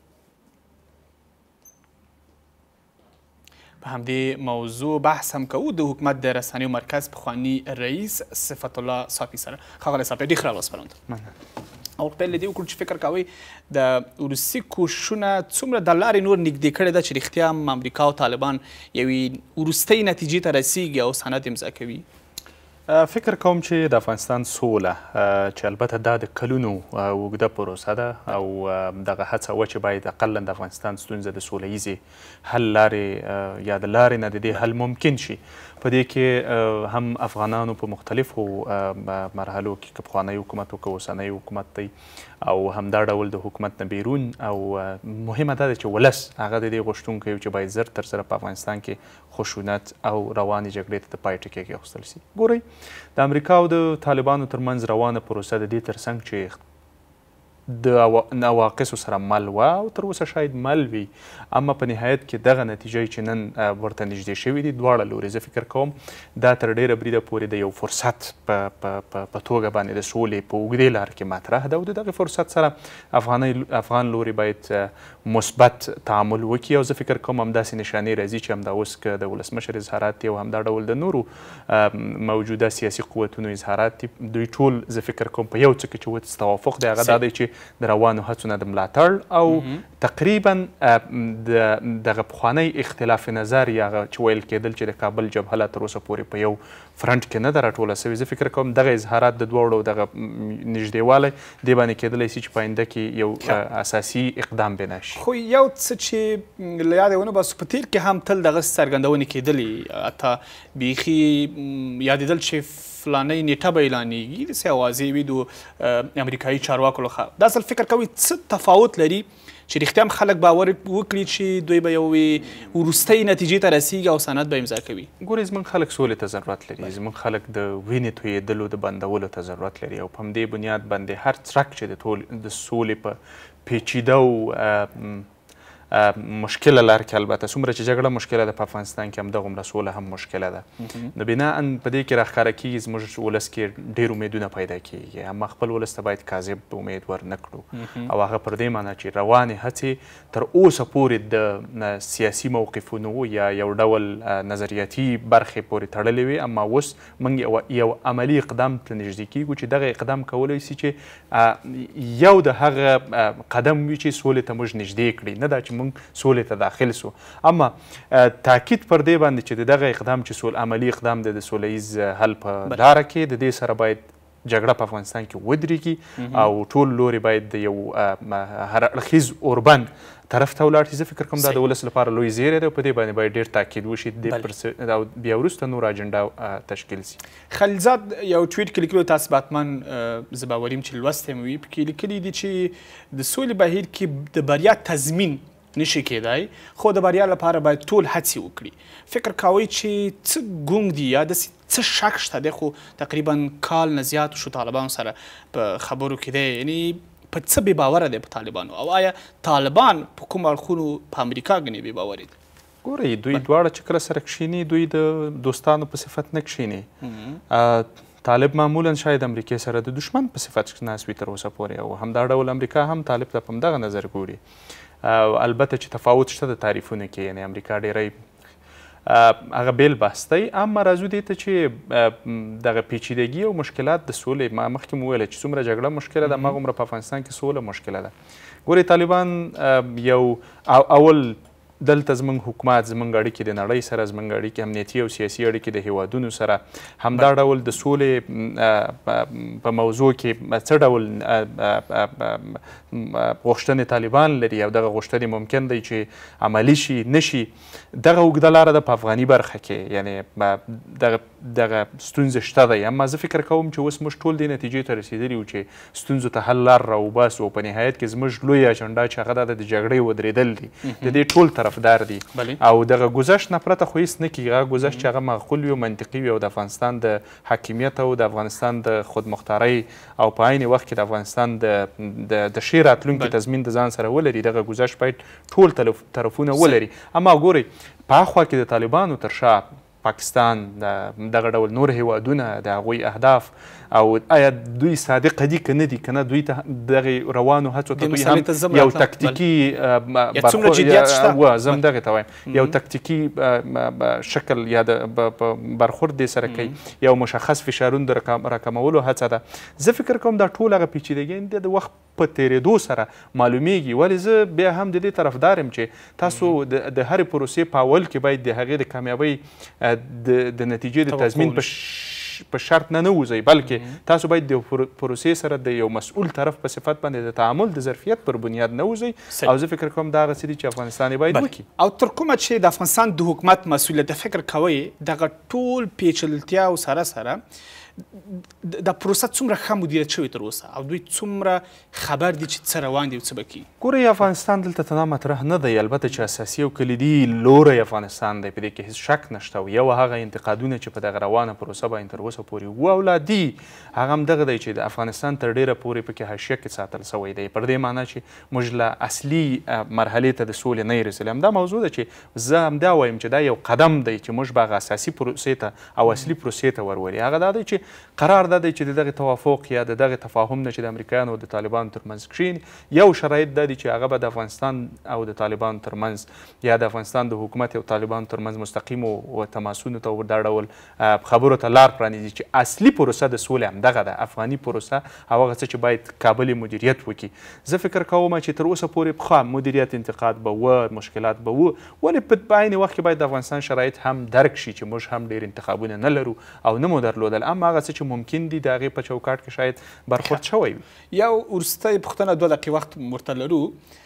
په همدې موضوع بحث هم کوو د حکومت د رسنیو مرکز پخواني رئیس صفت الله صافي سره. ښاغلی صافي ډېر ښه راغلاست پرون. او خپل دې وکړو چې فکر کوئ د روسي کوششونه څومره د لارې نور نږدې کړې ده چې رښتیا هم امریکا او طالبان یوې وروستۍ نتیجې ته رسیږي او سند امضا کوي؟ فکر کوم چې د افغانستان سوله چې البته دا د کلونو اوږده پروسه ده او دغه هڅه وه چې باید اقلا د افغانستان ستونزه د سوله ییزې حل لارې یا د لارې نه د دې حل ممکن شي. په دې کې هم افغانانو په مختلفو مرحلو کې که پخوانی حکومت و که اوسنی حکومت دی او همدا ډول د حکومت نه بیرون، او مهمه دا ده چې ولس هغه د دې غوښتونکی و چې باید زر تر زره په افغانستان کې خشونت او روانې جګړې ته د پای ټکی کېښودل سي. ګورئ د امریکا او د طالبانو ترمنځ روانه پروسه د دې ترڅنګ چې د نواقصو سره مل وه او تر اوسه شاید مل وي، اما په نهایت کې دغه نتیجې چې نن ورته نږدې شوي دي دواړه لورې، زه فکر کوم دا تر ډېره بریده پورې د یو فرصت په توګه باندې د سولې په اوږدې لاره کې مطرح ده او د دغې فرصت سره افغان لوري باید مثبت تعامل وکړي او زه فکر کوم همداسې نشانې راځي چې همدا اوس که د ولسمشر اظهارات دي او همدا ډول د نورو موجوده سیاسي قوتونو اظهارات دي، دوی ټول زه فکر کوم په یو څه کې چې اوس توافق دی هغه دا دی چې د روانو هڅو نه د ملاتړ او تقریبا دغه پخوانی اختلاف نظر یا هغه چې ویل کېدل چې د کابل جبهه لا تر اوسه پورې په یو فرنټ کې نه ده راټوله سوې، زه فکر کوم دغه اظهارات د دواړو دغه نږدېوالی دې باندې کېدلی سي چې په آینده کې یو اساسي اقدام بنا شي. خو یو څه چې له یاده ونه باسو په تېر کې هم تل دغه څرګندونې کېدلې، حتی بیخي یادېدل چې فلانۍ نیټه به اعلانېږي داسې اوازې وي د امریکایي چارواکو لخوا. دا اصل فکر کوئ څه تفاوت لري چې رښتیا هم خلک باور وکړي چې دوی به یوې وروستۍ نتیجې ته رسیږي او سند به امضا کوي؟ ګورئ زموږ خلک سولې ته ضرورت لري، زموږ خلک د وینې تویېدلو د بندولو ته ضرورت لري او په همدې بنیاد باندې هر څرک چې د سولې په پیچیده او مشکله لار کې البته څومره چې جګړه مشکله ده په افغانستان کې همدغومره سوله هم مشکله ده نو بناء په دې کې راښکاره کېږي زموږ ولس کې ډېر امیدونه پیدا کېږي اما خپل ولس ته باید کاذب امید ورنه کړو او هغه پر دې معنی چې روانې هڅې تر اوسه پورې د سیاسي موقفونو یا یو ډول نظریاتي برخې پورې تړلې وي اما اوس موږ یو عملي اقدام ته نږدې کېږو چې دغه اقدام کولی سي چې یو د هغه قدم وي چې سولې ته موږ نږدې کړي نه دا چې موږ سولې ته داخل سو اما تاکید پر دې باندې چې دغه اقدام چې سول عملي اقدام د سوله ییز حل په لاره کې د دې سره باید جګړه په افغانستان کې ودرېږي او ټول لوري باید د یو هر اړخیز اوربند طرف ته ولاړ شي زه فکر کوم دا د ولس لپاره لوی زیری دی او په دې باندې باید ډېر تاکید وشي او بیا وروسته نور اجنډا تشکیل سي خلیلزاد یو ټویټ کې لیکلو تاسو به حتما زه باوریم چې لوستی مو وي پکې لیکلي دي چې د سولې بهیر کې د بریا تضمین نشي کېدای خو د بریا لپاره باید ټول هڅې وکړي فکر کوئ چې څه ګونګ دي یا داسې څه شک شته دی خو تقریبا کال نه زیات شو طالبانو سره په خبرو کې دی یعنی په څه بې باوره دی په طالبانو او آیا طالبان په کوم اړخونو په امریکا ګڼي بې باوري دي ګورئ دوی دواړه چې کله سره کښېني دوی د دوستانو په صفت نه کښېني طالب معمولا شاید امریکې سره د دشمن په صفت ناست وي تر اوسه پورې او همدا ډول امریکا هم طالب ته په همدغه نظر ګوري البته چې تفاوت شته د تعریفونو کې یعنې امریکا ډېری هغه بیل بحث دی اما راځو دې ته چې دغه پیچیدګي او مشکلات د سولې ما مخکې مو ویله چې څومره جګړه مشکله ده هماغومره په افغانستان کې سوله مشکله ده ګورئ طالبان یو اول دلته زموږ حکومت زموږ اړیکې د نړۍ سره زموږ اړیکې امنیتي او سیاسي اړیکې د هیوادونو سره همدا ډول د سولې په موضوع کې څه ډول غوښتنې طالبان لري او دغه غوښتنې ممکن دی چې عملي شي نشي دغه اوږده لاره ده په افغاني برخه کې یعنې دغه دغه ستونزې شته دی اما زه فکر کوم چې اوس موږ ټول دې نتیجې ته رسېدلي یو چې ستونزو ته حل لار راوباسو په نهایت کې زموږ لوی اجنډا چې هغه دا د جګړې ودرېدل دي د دې ټول طرفدار دي او دغه گذشت نه پرته خو هېڅ نه کېږي هغه گذشت چې هغه معقول وي او منطقي وي او د افغانستان د حاکمیت او د افغانستان د خودمختارۍ او په عین وخت کې د افغانستان د د ښې راتلونکي تضمین د ځان سره ولري دغه گذشت باید ټول طرفونه ولري اما ګورئ په هاخوا کې د طالبانو تر شا پاکستان دغه ډول نور هیوادونه د هغوی اهداف او آیا دوی صادقه دي که نه دي که نه دوی ته دغې روانو هڅو ته دوی هم یو تکتیکي و زه همدغې ته وایم یو تکتیکي شکل یا د برخورد دې سره کوي یو مشخص فشارونو د راکمولو هڅه ده زه فکر کوم دا ټول هغه پیچیدګۍ د وخت په تېرېدو سره معلومیږي ولې زه بیا هم د دې طرفدار یم چې تاسو د هرې پروسې په اول کې باید د هغې د کامیابۍ د نتیجې د تضمین په شرط نه نه وځئ بلکې تاسو باید د پروسې سره د یو مسؤل طرف په صفت باندې د تعامل د ظرفیت پر بنیاد نه وځئ او زه فکر کوم دا هغه څه دي چې افغانستان یې باید وکړي او تر کومه چې د افغانستان د حکومت مسؤلیت فکر کوئ دغه ټول پیچلتیاو سره سره دا پروسه څومره ښه مدیریت شوې تر اوسه او دوی څومره خبر دي چې څه روان دي او څه به کیږي ګورئ افغانستان دلته ته دا مطرح نه دی البته چې اساسي او کلیدي لوری افغانستان دی په دې کې هېڅ شک نشته او یو هغه انتقادونه چې په دغه روانه پروسه باندې تر اوسه پورې وو او لا دي هغه همدغه دی چې د افغانستان تر ډېره پورې پکې حاشیه کې ساتل سوی دی پر دې معنا چې موږ له اصلي مرحلې ته د سولې نه یې رسېدلي همدا موضوع ده چې زه همدا وایم چې دا یو قدم دی چې موږ به هغه اساسي پروسې ته او اصلي پروسې ته ورولي هغه دا دی چې قرار دا دی چې د دغې توافق یا د دغې تفاهم نه چې د امریکایانو او د طالبانو ترمنځ کښېني یو شرایط دا دی چې هغه به د افغانستان او د طالبانو ترمنځ یا د افغانستان د حکومت او طالبانو ترمنځ مستقیمو تماسونو ته دا ډول خبرو ته لار پرانیزي چې اصلي پروسه د سولې همدغه ده افغاني پروسه او هغه څه چې باید کابل یې مدیریت وکړي زه فکر کوم چې تر اوسه پورې پخوا مدیریت انتقاد به و مشکلات به و ولې په عین وخت کې باید د افغانستان شرایط هم درک شي چې موږ هم ډېر انتخابونه نه لرو او نه مو درلودل اما هغه څه چې ممکن دي د هغې په چوکاټ کې شاید برخورد شوی وي یو وروستی پوښتنه دوه دقیقې وخت ورته لرو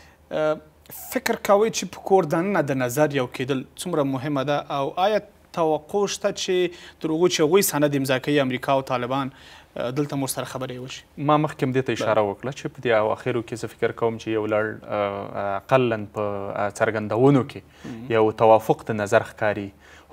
فکر کوئ چې په کور دننه د نظر یو کېدل څومره مهمه ده او آیا توقع شته چې تر هغو چې هغوی سند امضا کوي امریکا او طالبان دلته مور سره خبرې وشي ما مخکې هم دې ته اشاره وکړه چې په دې اواخرو کې زه فکر کوم چې یو لړ اقلا په څرګندونو کې یو توافق د نظر ښکاري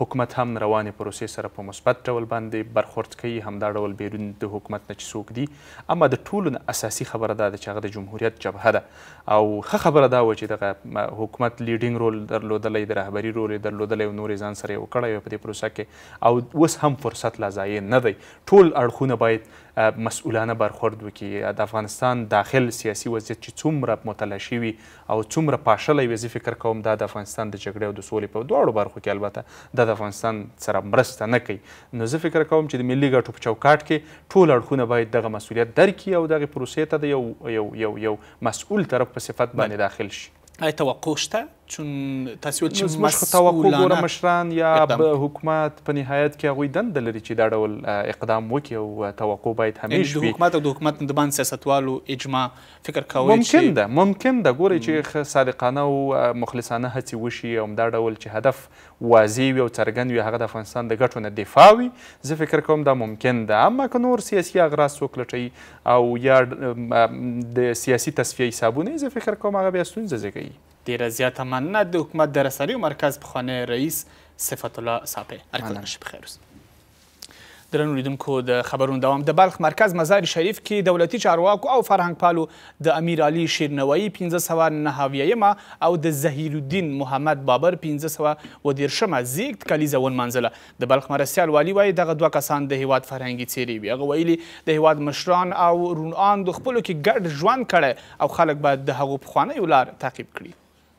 حکومت هم روانې پروسې سره په مثبت ډول باندې برخورد کوي، همدا ډول بیرون د حکومت نه چې څوک دي. اما د ټولو نه اساسي خبره دا ده چې هغه د جمهوریت جبهه ده او ښه خبره دا وه چې دغه حکومت لیډینګ رول درلودلی، د رهبري رول یې درلودلی او نور یې ځان سره یې وکړی په دې پروسه کې او اوس هم فرصت لا ضایع نه دی. ټول اړخونه باید مسؤلانه برخورد وکړي. د افغانستان داخل سیاسي وضعیت چې څومره متلاشي وي او څومره پاشلی وي، زه فکر کوم دا د افغانستان د جګړې او د سولې په دواړو برخو کې البته دا د افغانستان سره مرسته نه کوي. نو زه فکر کوم چې د ملي ګټو په چوکاټ کې ټول اړخونه باید دغه مسؤلیت درکړي او دغې پروسې ته د یو یو یو یو مسؤول طرف په صفت باندې داخل شي. آیا توقع شته؟ چون تاسو ویل چې زموږ خو توقع ګوره مشران یا حکومت په نهایت کې هغوی دنده لري چې دا ډول اقدام وکړي او توقع باید همیش وي. د حکومت او د حکومت د باندې سیاستوالو اجماع فکر کوئ ممکن ده ممکن ده ګورئ چې صادقانه او مخلصانه هڅې وشي او همدا ډول چې هدف واضح وي او څرګند وي، هغه د افغانستان د ګټو نه دفاع وي، زه فکر کوم دا ممکن ده. اما که نور سیاسي اغراض څوک لټوي او یا د سیاسي تصفیه حسابونه، زه فکر کوم هغه بیا ستونزه زیږوي. ډیره زیاته مننه. د حکومت د رسنیو مرکز پخوانی رئیس صفت الله صافی، هر کله شي بخیر اوسئ. درنو لیدونکو د خبرونو دوام د بلخ مرکز مزار شریف کې دولتي چارواکو او فرهنګ پالو د امیر علي شیرنوایی پنځه سوه نهه اویایمه او د ظهیر الدین محمد بابر پنځه سوه و دیرشمه زیږد کلیزه ونمانځله. د بلخ مرستیال والي وایي دغه دوه کسان د هیواد فرهنګي څیرې وي. هغه ویلي د هیواد مشران او روناندو خپلو کې ګډ ژوند کړی او خلک باید د هغو پخوانیو لار تعقیب کړي.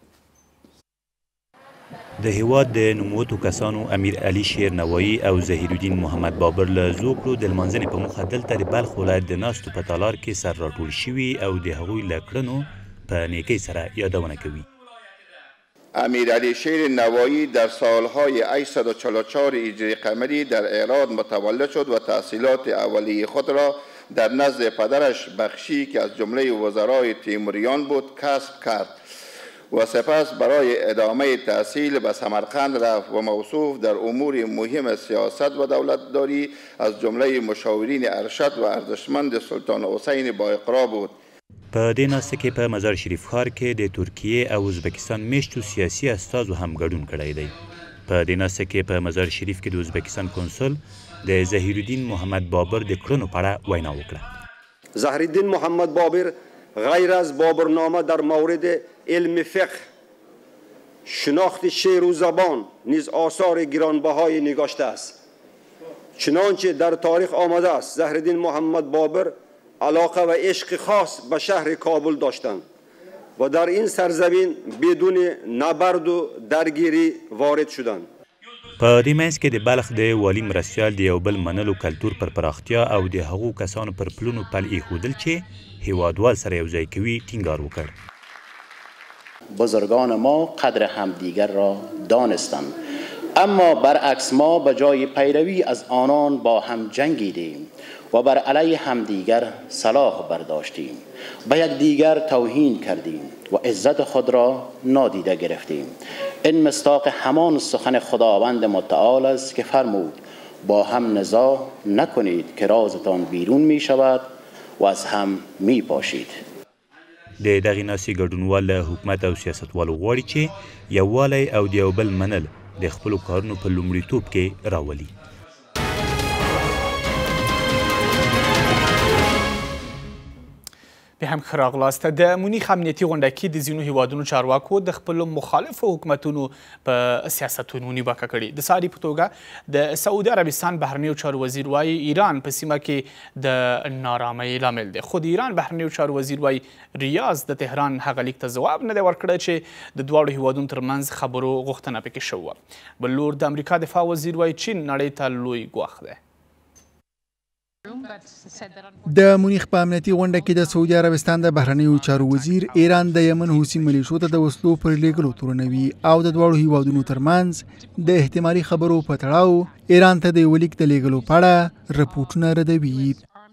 د هیواد د نوموتو کسانو امیر علي شیرنوایی او ظهیر الدین محمد بابر له زوکړو د لمانځنې په موخه دلته د بلخ ولایت د ناستو په تالار کې سر راټول شوي او د هغوی له کړنو په نیکۍ سره یادونه کوي. امیر علی شیرنوایی در سالهای هشتصد و چهل و چهار هجری قمری در ایران متولد شد و تحصیلات اولیه خود را در نزد پدرش بخشی که از جمله وزرای تیموریان بود کسب کرد و سپس برای ادامه تحصیل به سمرقند رفت و موصوف در امور مهم سیاست و دولتداری از جمله مشاورین ارشد و ارزشمند سلطان حسین با اقرا بود. په دې ناسته کې په مزار شریف ښار کې د ترکیې او ازبکستان میشتو سیاسي استازو هم ګډون کړی دی. په دې ناسته کې په مزار شریف کې د ازبکستان کنسول د ظهیر الدین محمد بابر د کړنو په اړه وینا وکړه. ظهیر الدین محمد بابر غیر از بابرنامه در مورد علم فقه، شناخت شعر و زبان نیز آثار گرانبهای نگاشته است. چنانچه در تاریخ آمده است ظهیر الدین محمد بابر علاقه و عشق خاص به شهر کابل داشتند و در این سرزمین بدون نبرد و درگیری وارد شدند. په دې منځ کې د بلخ د والي مرستیال د یو بل منلو کلتور پر پراختیا او د هغو کسانو پر پلونو پل ایښودل چې هیوادوال سره یو ځای کوي ټینګار وکړ. بزرگان ما قدر همدیگر را دانستند، اما برعکس ما به جای پیروی از آنان با هم جنگیدیم و بر علیه همدیگر سلاح برداشتیم، به یکدیگر توهین کردیم و عزت خود را نادیده گرفتیم. این مصداق همان سخن خداوند متعال است که فرمود با هم نزاع نکنید که رازتان بیرون می شود و از هم می پاشید. د دغې ناستې ګډونوال له حکومت او سیاستوالو غواړي چې یووالی او د یو بل منل د خپلو کارونو په لومړیتوب کې راولي. بیا هم ښه راغلاست. د مونیخ امنیتي غونډه کې د ځینو هیوادونو چارواکو د خپلو مخالفو حکومتونو په سیاستونو نیوکه کړې. د ساري په توګه د سعودي عربستان بهرنیو چارو وزیر وایي ایران په سیمه کې د نارامۍ لامل دی، خو د ایران بهرنیو چارو وزیر وایي ریاض د تهران هغه لیک ته ځواب نه دی ورکړی چې د دواړو هیوادونو ترمنځ خبرو غوښتنه پکې شوې. بل لور د امریکا دفاع وزیر وایي چین نړۍ ته لوی ګواښ دی. د مونیخ په امنیتي غونډه کې د سعودي عربستان د بهرنیو چارو وزیر ایران د یمن حوثي ملیشو ته د وسلو پر لیږلو تورنوي او د دواړو هیوادونو ترمنځ د احتمالي خبرو په تړاو ایران ته د یوه لیک د لیږلو په اړه رپوټونه ردوي.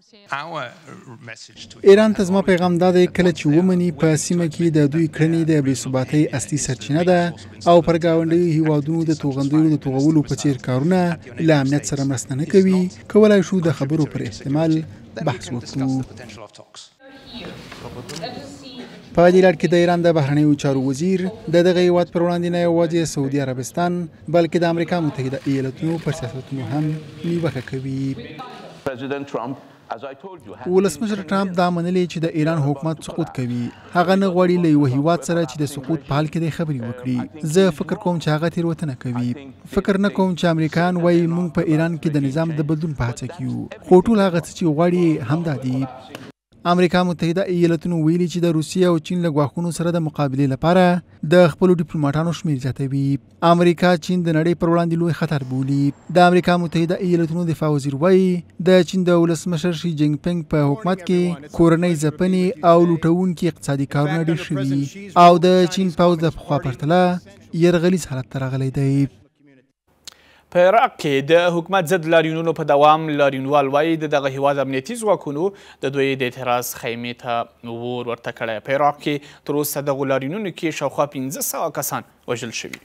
ایران ته زما پیغام دا دی کله چې ومني په سیمه کې د دوی کړنې د بې ثباتۍ اصلي سرچینه ده او پر ګاونډیو هیوادونو د توغندیو د توغولو په څیر کارونه له امنیت سره مرسته نه کوي، کولی شو د خبرو پر احتمال بحث وکړو. په دې لړ کې د ایران د بهرنیو چارو وزیر د دغه هیواد پر وړاندې نه یوازې سعودي عربستان بلکې د امریکا متحده ایالتونو پر سیاستونو هم نیوکه کوي. ولسمشر ټرمپ دا منلي چې د ایران حکومت سقوط کوي. هغه نه غواړي له یوه هیواد سره چې د سقوط په حال کې دی خبرې وکړي. زه فکر کوم چې هغه تېروتنه کوي. فکر نه کوم چې امریکایان وایي موږ په ایران کې د نظام د بدلون په هڅه کې یو، خو ټول هغه څه چې غواړي همدا دي. امریکا متحده ایالتونو ویلي چې د روسیې او چین له ګواښونو سره د مقابلې لپاره د خپلو ډیپلوماټانو شمېر زیاتوي. امریکا چین د نړۍ پر وړاندې لوی خطر بولي. د امریکا متحده ایالتونو دفاع وزیر وایي د چین د ولسمشر شي جینګ پینګ په حکومت کې کورنۍ ځپنې او لوټونکي اقتصادي کارونه ډېر شوي او د چین پوځ د پخوا پرتله یرغلیز حالت ته راغلی دی. په عراق کې د حکومت ضد لاریونونو په دوام لاریونوال وایي د دغه هیواد امنیتي ځواکونو د دوی د اعتراض خیمې ته اور ورته کړی. په عراق کې تر اوسه دغو لاریونونو کې شاوخوا پنځه سوه کسان وژل شوي.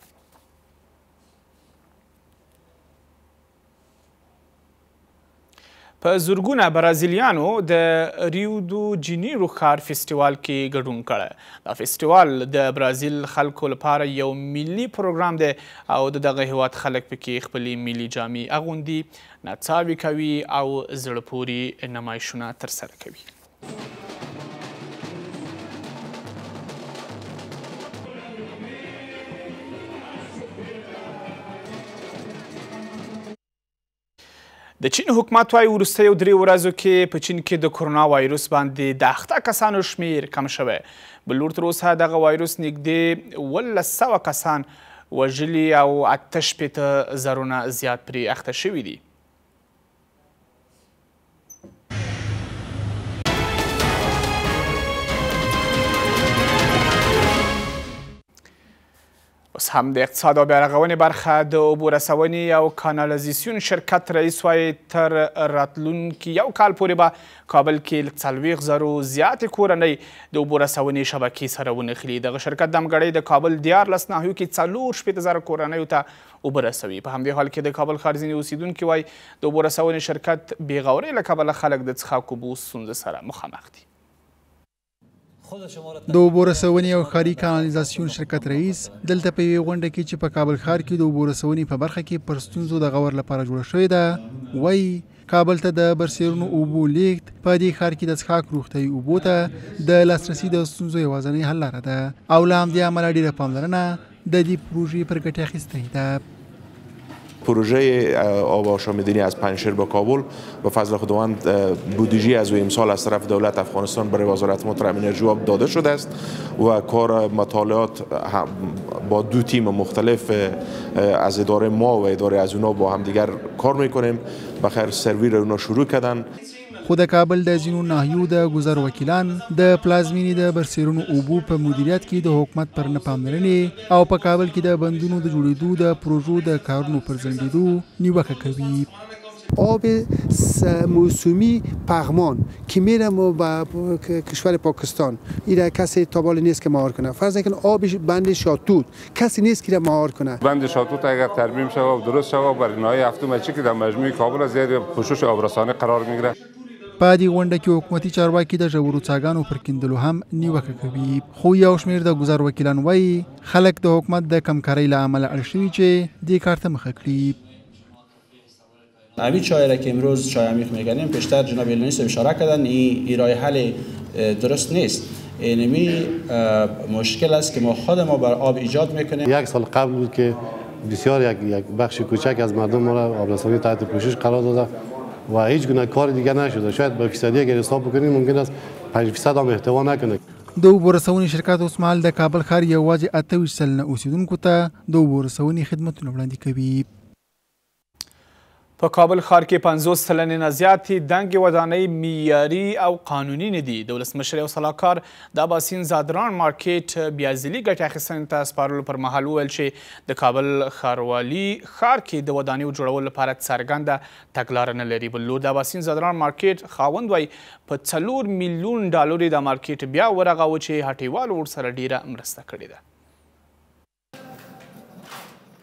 په زرګونه برازیلیانو د ریو دو جنیرو ښار فیسټیوال کې ګډون کړی. دا فیسټیوال د برازیل خلکو لپاره یو ملي پروګرام دی او د دغه هیواد خلک پکې خپلې ملي جامې اغوندي، نڅاوې کوي او زړه پورې نمایشونه ترسره کوي. د چین حکومت وايي وروستیو درې ورځو کې په چین کې د کرونا وایروس باندې د اخته کسانو شمیر کم شوی. بل لور تر اوسه دغه وایروس نږدې اوولس سوه کسان وژلي او اته شپېته زرونه زیات پرې اخته شوي دي. اوس هم د اقتصاد او بیارغونې برخه د اوبو رسونې او کانالیزاسیون شرکت رئیس وایي تر راتلونکي یو کال پورې به کابل کې له څلوېښت زرو زیاتې کورنۍ د اوبو رسونې شبکې سره ونښلي. دغه شرکت دمګړۍ د کابل دیارلس ناحیو کې څلور شپېته زره کورنیو ته اوبه رسوي. په همدې حال کې د کابل ښار ځینې اوسیدونکي وایي د اوبو رسونې شرکت بې غورۍ له کبله خلک د څښاک اوبو ستونزو سره مخامخ دي. د اوبو رسونې او ښاري کانالیزاسیون شرکت رئیس دلته په یوې غونډه کې چې په کابل ښار کې د اوبو رسونې په برخه کې پر ستونزو د غور لپاره جوړه شوې ده وایي کابل ته د برسیرونو اوبو لیږد په دې ښار کې د څښاک روغتیايي اوبو ته د لاسرسي د ستونزو یوازینۍ حل لاره ده او له همدې امله ډېره پاملرنه د دې پروژې پر ګټې اخیستې ده. پروژه آب آشامیدنی از پنجشیر به کابل به فضل خداوند بودجه از او امسال از طرف دولت افغانستان برای وزارت محترم انرژی آب داده شده است و کار مطالعات با دو تیم مختلف از اداره ما و اداره از اونا با همدیگر کار میکنیم. بخیر سرویر اونا شروع کردن. خو د کابل د ځینو ناحیو د ګذر وکیلان د پلازمینې د برسیرونو اوبو په مدیریت کې د حکومت پر نه پاملرنې او په کابل کې د بندونو د جوړېدو د پروژو د کارونو پر ځنډېدو نیوکه کوي. آب موسومی پغمان که میره به کشور پاکستان ایره کسی تابال نیست که مهار کنه. فرض کن آب بند شاتوت کسی نیست که مهار کنه. بند شاتوت اگر ترمیم شود و درست شود برای نهایی هفتم چی که در مجموعه کابل زیر پوشش آبرسانه قرار میگیره. په دې غونډه کې حکومتي چارواکي د ژورو څاګانو پر کیندلو هم نیوکه کوي. خو یو شمېر د ګذر وکیلان وایي خلک د حکومت د کمکارۍ له امله اړ شوي چې دې کار ته مخه کړي. همین چای را که امروز چای عمیق میگنیم پیشتر جناب ایلانیست اشاره کردن این ای راه حل درست نیست. اینمی مشکل است که ما خود ما بر آب ایجاد میکنیم. یک سال قبل بود که بسیار یک یک بخش کوچک از مردم ما را آبرسانی تحت پوشش قرار داده و هیچ گونه کار دیگه نشده. شاید به فیصدی اگر حساب بکنید ممکن است پنج فیصد هم احتوا نکنه. د اوبو رسونې شرکت اوس مهال د کابل ښار یوازې اته ویشت سلنه اوسیدونکو ته د اوبو رسونې خدمتونه وړاندې کوي. په کابل ښار کې پنځوس سلنې نه زیاتې دنګې ودانۍ معیاري او قانوني نه دي. د ولسمشر یو سلاکار د اباسین زادران مارکیټ بیا ځلي ګټې اخیستنې ته سپارلو پر مهال وویل چې د کابل ښاروالي ښار کې د ودانیو جوړولو لپاره څرګنده تګلاره نه لري. بل لور د اباسین زادران مارکیټ خاوند وایي په څلور میلیون ډالر یې د مارکیټ بیا ورغاوه چې هټیوالو ورسره ډیره مرسته کړې ده.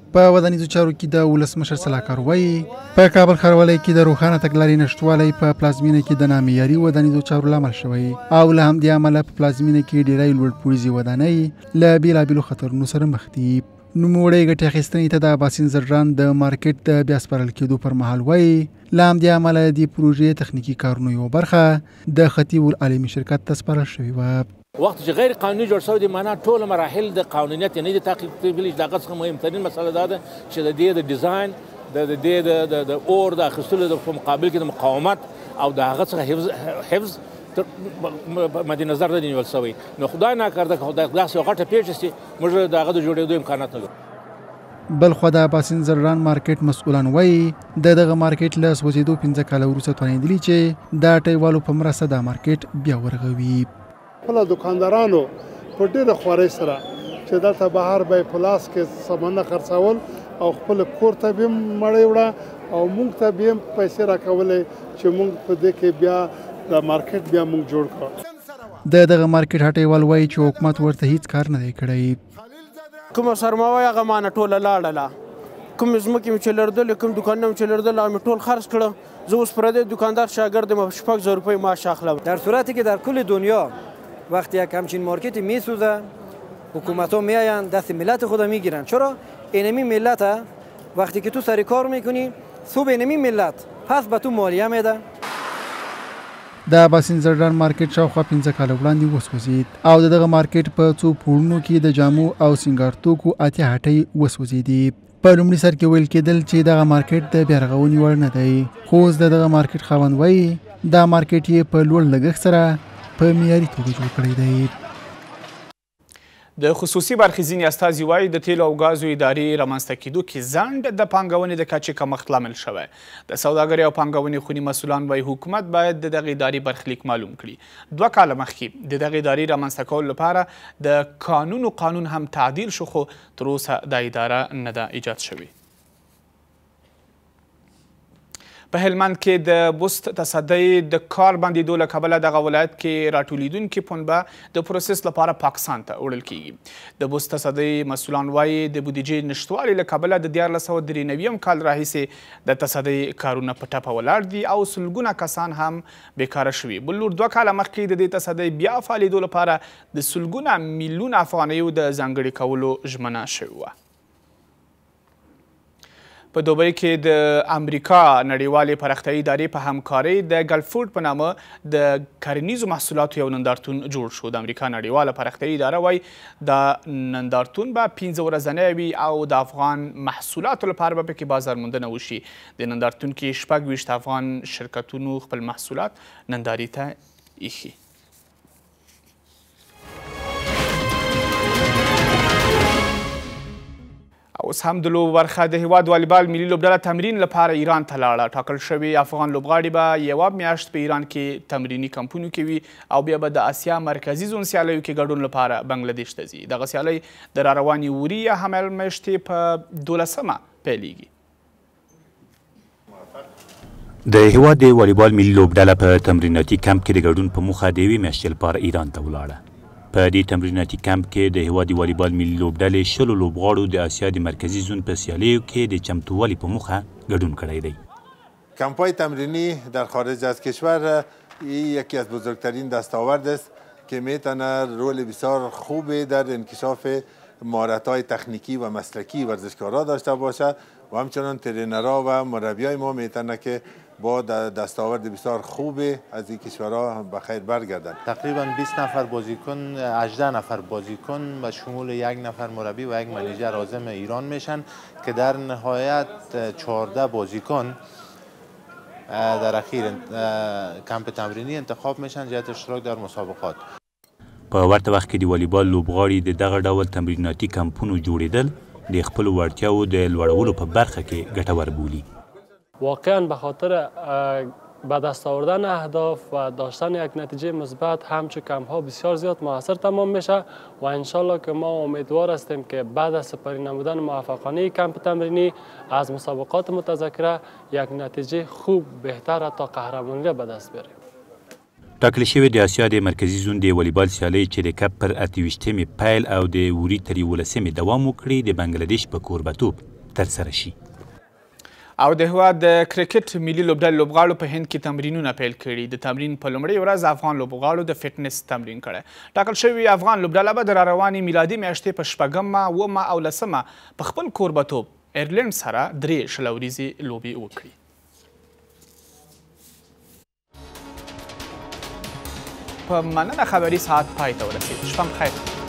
په ودانیزو چارو کې د ولسمشر سلاکار وایي په کابل ښاروالۍ کې د روښانه تګلارې نشتوالی په پلازمینه کې د نامعیاري ودانیزو چارو لامل شوی او له همدې امله په پلازمینه کې ډېری لوړپوړیزې ودانۍ له بېلابېلو خطرونو سره مخ دي. نوموړی ګټې اخیستنې ته د اباسین زرډران د مارکیټ د بیا سپارل کېدو پر مهال وایي له همدې امله د پروژې تخنیکي کارونو یوه برخه د خطیب العالمي شرکت ته سپارل شوې وه. وخت چې غیر قانوني جوړ شوی دی معنا ټول مراحل د قانونیت نه دي تعقیب کېدلی. د هغه څخه مهمترین مسله دا ده چې د دې د ډیزاین د دې د اور د اخیستلو په مقابل کې د مقاومت او د هغه څخه حفظ حفظ مد نظر نه نیول شوی. نو خدای ناکرده که خدای داسې یوه غټه پېښه شي موږ د هغه د جوړېدو امکانات نه لرو. بلخوا د اباسین زرډران مارکیټ مسؤلان وایي د دغه مارکیټ له سوځېدو پنځه کاله وروسته توانېدلي چې د اټیوالو په مرسته دا مارکیټ بیا ورغوي. خپل دکاندارانو په ډېره خوارۍ سره چې دلته بهر به یې په لاس کې سامانه خرڅول او خپل کور ته به یې مړۍ وړه او موږ ته به یې پیسې راکولې چې موږ په دې کې بیا د مارکیټ بیا موږ جوړ کړو. د دغه مارکیټ هټیوال وایي چې حکومت ورته هیڅ کار نه دی کړی. کومه سرمایه هغه مانه ټوله لاړله، کوم ځمکې مې چې لرلې کوم دوکانونه مې چې لرلل هغه مې ټول خرڅ کړه. زه اوس پردی دکاندار شاگرد م شپږ زره روپۍ معاش اخلم. در صورتی که در کل دنیا وقتی یک همچین مارکتی میسوزه حکومت ها میاین دست ملت خود میگیرن. چرا؟ اینمی ملت وقتی که تو سر کار میکنی صبح اینمی ملت پس به تو مالیه میده. د اباسین زرډران مارکیټ شاوخوا پنځه کاله وړاندې وسوځېد او د دغه مارکیټ په څو پوړونو کې د جامو او سینګار توکو اتیا هټۍ وسوځېدې. په لومړي سر کې ویل کېدل چې دغه مارکیټ د بیا رغونې وړ نه دی، خو اوس د دغه مارکیټ خاوند وایي دا مارکیټ یې په لوړ لګښت سره په معیاري توګه جوړ کړی دی. د خصوصي برخې ځینې استازي وایي د تیلو او ګازو ادارې رامنځته کېدو کې ځنډ د پانګونې د کچې کمښت لامل شوی. د سوداګرۍ او پانګونې خوني مسؤلان وایي حکومت باید د دغې ادارې برخلیک معلوم کړي. دوه کاله مخکې د دغې ادارې رامنځته کولو لپاره د قانون و قانون هم تعدیل شو، خو تر اوسه دا اداره نه ده ایجاد شوې. په هلمند کې د بست تصدۍ د کار بندېدو له کبله دغه ولایت کې راټولیدونکي پنبه د پروسس لپاره پاکستان ته وړل کیږي. د بست تصدۍ مسؤلان وایي د بودیجې نشتوالي له کبله د دیارلس سوه درې نویم کال راهیسې د تصدۍ کارونه په ټپه ولاړ دي او سلګونه کسان هم بیکاره شوي. بل لور دوه کاله مخکې د دې تصدۍ بیا فعالېدو لپاره د سلګونه میلیون افغانیو د ځانګړي کولو ژمنه شوې وه. په دوبۍ کې د امریکا نړیوالې پراختیایي ادارې په همکارۍ د ګلفورډ په نامه د کرنیزو محصولاتو یو نندارتون جوړ شو. د امریکا نړیواله پراختیایي اداره وایي دا نندارتون به پنځه ورځنی وي او د افغان محصولاتو لپاره به پکې بازارموندنه وشي. د نندارتون کې شپږ ویشت افغان شرکتونو خپل محصولات نندارې ته ایښي. اوس هم د لوبو برخه د هیواد والیبال ملي لوبډله تمرین لپاره ایران ته لاړه. ټاکل شوي افغان لوبغاړي به یوه میاشت په ایران کې تمریني کمپونو کې وي او بیا به د اسیا مرکزي زون سیالیو کې ګډون لپاره بنګلادیش ته ځي. دغه سیالۍ د راروانې وري یا حمل میاشتې په دولسمه پیلیږي. د هیواد د والیبال ملي لوبډله په تمریناتي کمپ کې د ګډون په موخه د یوې میاشتې لپاره ایران ته ولاړه. په دې تمریناتي کمپ کې د هیواد والیبال ملي لوبډلې شلو لوبغاړو د اسیا د مرکزي زون په سیالیو کې د چمتووالي په موخه ګډون کړی دی. کمپ‌های تمرینی در خارج از کشور یکی از بزرگترین دستاورد است که میتونه رول بسیار خوبی در انکشاف مهارت‌های تکنیکی و مسلکی ورزشکارا داشته باشه و همچنان ترینرها و مربیای ما میتونه که با دستاورد بسیار خوبی از این کشورها به خیر برگردن. تقریبا بیست نفر بازیکن، هجده نفر بازیکن و شمول یک نفر مربی و یک منیجر عازم ایران میشن که در نهایت چهارده بازیکن در اخیر کمپ تمرینی انتخاب میشن جهت اشتراک در مسابقات. په ورته وخت کې د والیبال لوبغاړي د دغه ډول تمریناتي کمپونو جوړېدل د خپلو وړتیاو د لوړولو په برخه کې ګټور بولي. واقعا به خاطر به دست آوردن اهداف و داشتن یک نتیجه مثبت همچون کمپ ها بسیار زیاد موثر تمام میشه و انشالله که ما امیدوار هستیم که بعد از سپری نمودن موفقانه کمپ تمرینی از مسابقات متذکره یک نتیجه خوب بهتر تا قهرمانی را به دست بیاریم. ټاکل شوې د اسیا د مرکزي زون د والیبال سیالۍ چې د کپ پر اته ویشتمې پیل او د وري تر یولسمې دوام وکړي د بنګلادیش په کوربتوب ترسره شي. او د هېواد د کرکټ ملي لوبډلې لوبغاړو په هند کې تمرینونه پیل کړي. د تمرین په لومړۍ ورځ افغان لوبغاړو د فټنس تمرین کړی. ټاکل شوې افغان لوبډله به د راروانې میلادي میاشتې په شپږمه، اوومه او لسمه په خپل کوربتوب ایرلینډ سره درې شل ورځې لوبې وکړي. په مننه خبري ساعت پای ته ورسېد. شپه خیر.